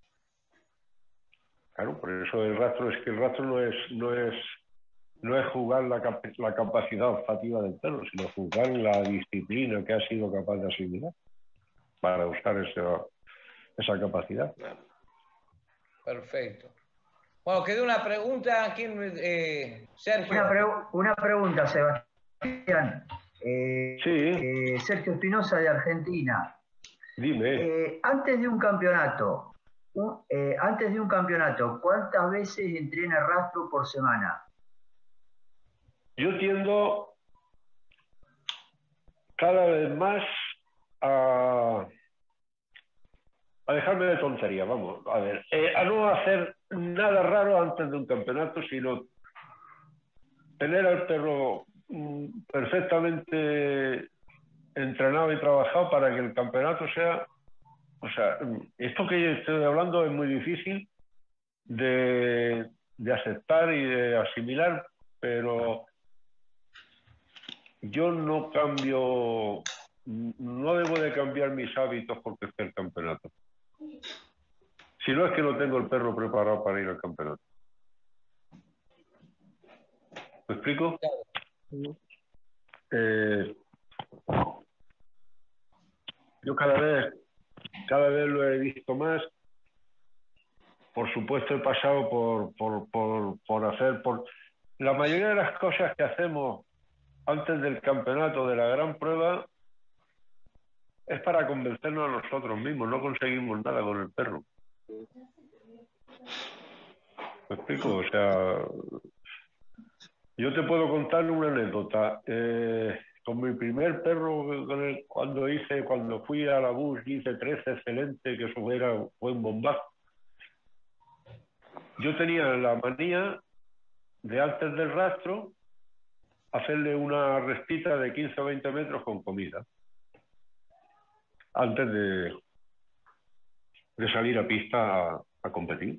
Claro, por eso el rastro es que el rastro no es, no es, no es jugar la, cap la capacidad olfativa del perro, sino jugar la disciplina que ha sido capaz de asimilar para usar esa, esa capacidad. Perfecto. Bueno, quedó una pregunta. ¿Quién, eh, Sergio? Una, pre una pregunta, Sebastián. Eh, sí. Eh, Sergio Espinosa de Argentina. Dime. Eh, antes de un campeonato, un, eh, antes de un campeonato, ¿cuántas veces entrena rastro por semana? Yo tiendo cada vez más a, a dejarme de tontería, vamos, a ver, eh, a no hacer nada raro antes de un campeonato, sino tener al perro mm, perfectamente entrenado y trabajado para que el campeonato sea, o sea, esto que estoy hablando es muy difícil de, de aceptar y de asimilar, pero yo no cambio, no debo de cambiar mis hábitos porque esté el campeonato. Si no es que no tengo el perro preparado para ir al campeonato. ¿Me explico? Eh, yo cada vez, cada vez lo he visto más. Por supuesto he pasado por, por, por, por hacer, por la mayoría de las cosas que hacemos antes del campeonato, de la gran prueba, es para convencernos a nosotros mismos, no conseguimos nada con el perro. ¿Me explico? O sea, yo te puedo contar una anécdota. Eh, con mi primer perro, con el, cuando hice, cuando fui a la bus, hice trece, excelente, que eso era, fue un bombazo. Yo tenía la manía de antes del rastro hacerle una restita de quince o veinte metros con comida. Antes de, de salir a pista a, a competir.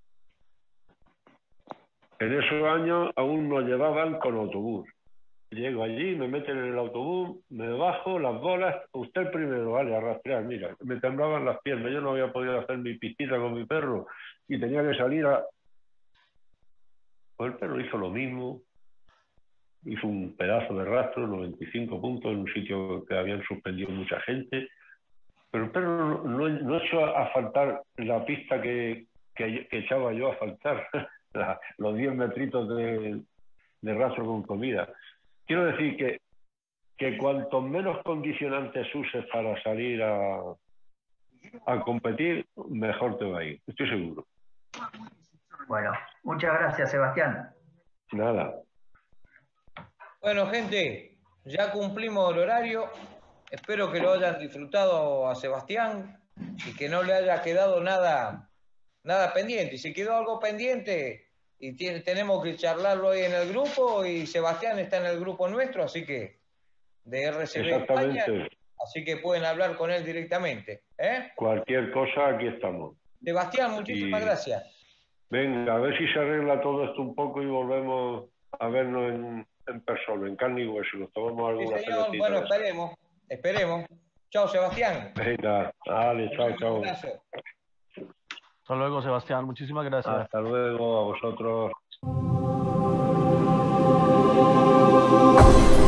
En esos años aún nos llevaban con autobús. Llego allí, me meten en el autobús, me bajo, las bolas, usted primero, vale, a rastrear, mira, me temblaban las piernas, yo no había podido hacer mi pistita con mi perro y tenía que salir a... Pues el perro hizo lo mismo, hizo un pedazo de rastro, noventa y cinco puntos en un sitio que habían suspendido mucha gente, pero el perro no, no echó a faltar la pista que, que, que echaba yo a faltar, la, los diez metritos de, de rastro con comida. Quiero decir que, que cuanto menos condicionantes uses para salir a, a competir, mejor te va a ir, estoy seguro. Bueno, muchas gracias, Sebastián. Nada. Bueno, gente, ya cumplimos el horario. Espero que lo hayan disfrutado a Sebastián y que no le haya quedado nada, nada pendiente. Y si quedó algo pendiente y tiene, tenemos que charlarlo ahí en el grupo, y Sebastián está en el grupo nuestro, así que de R C B España, así que pueden hablar con él directamente. ¿eh? Cualquier cosa, aquí estamos. Sebastián, muchísimas y... gracias. Venga, a ver si se arregla todo esto un poco y volvemos a vernos en, en persona, en carne y hueso. Nos tomamos alguna sí, señor. Bueno, esperemos, esperemos. Chao, Sebastián. Venga, dale, chao, chao. Hasta luego, Sebastián. Muchísimas gracias. Hasta luego, a vosotros.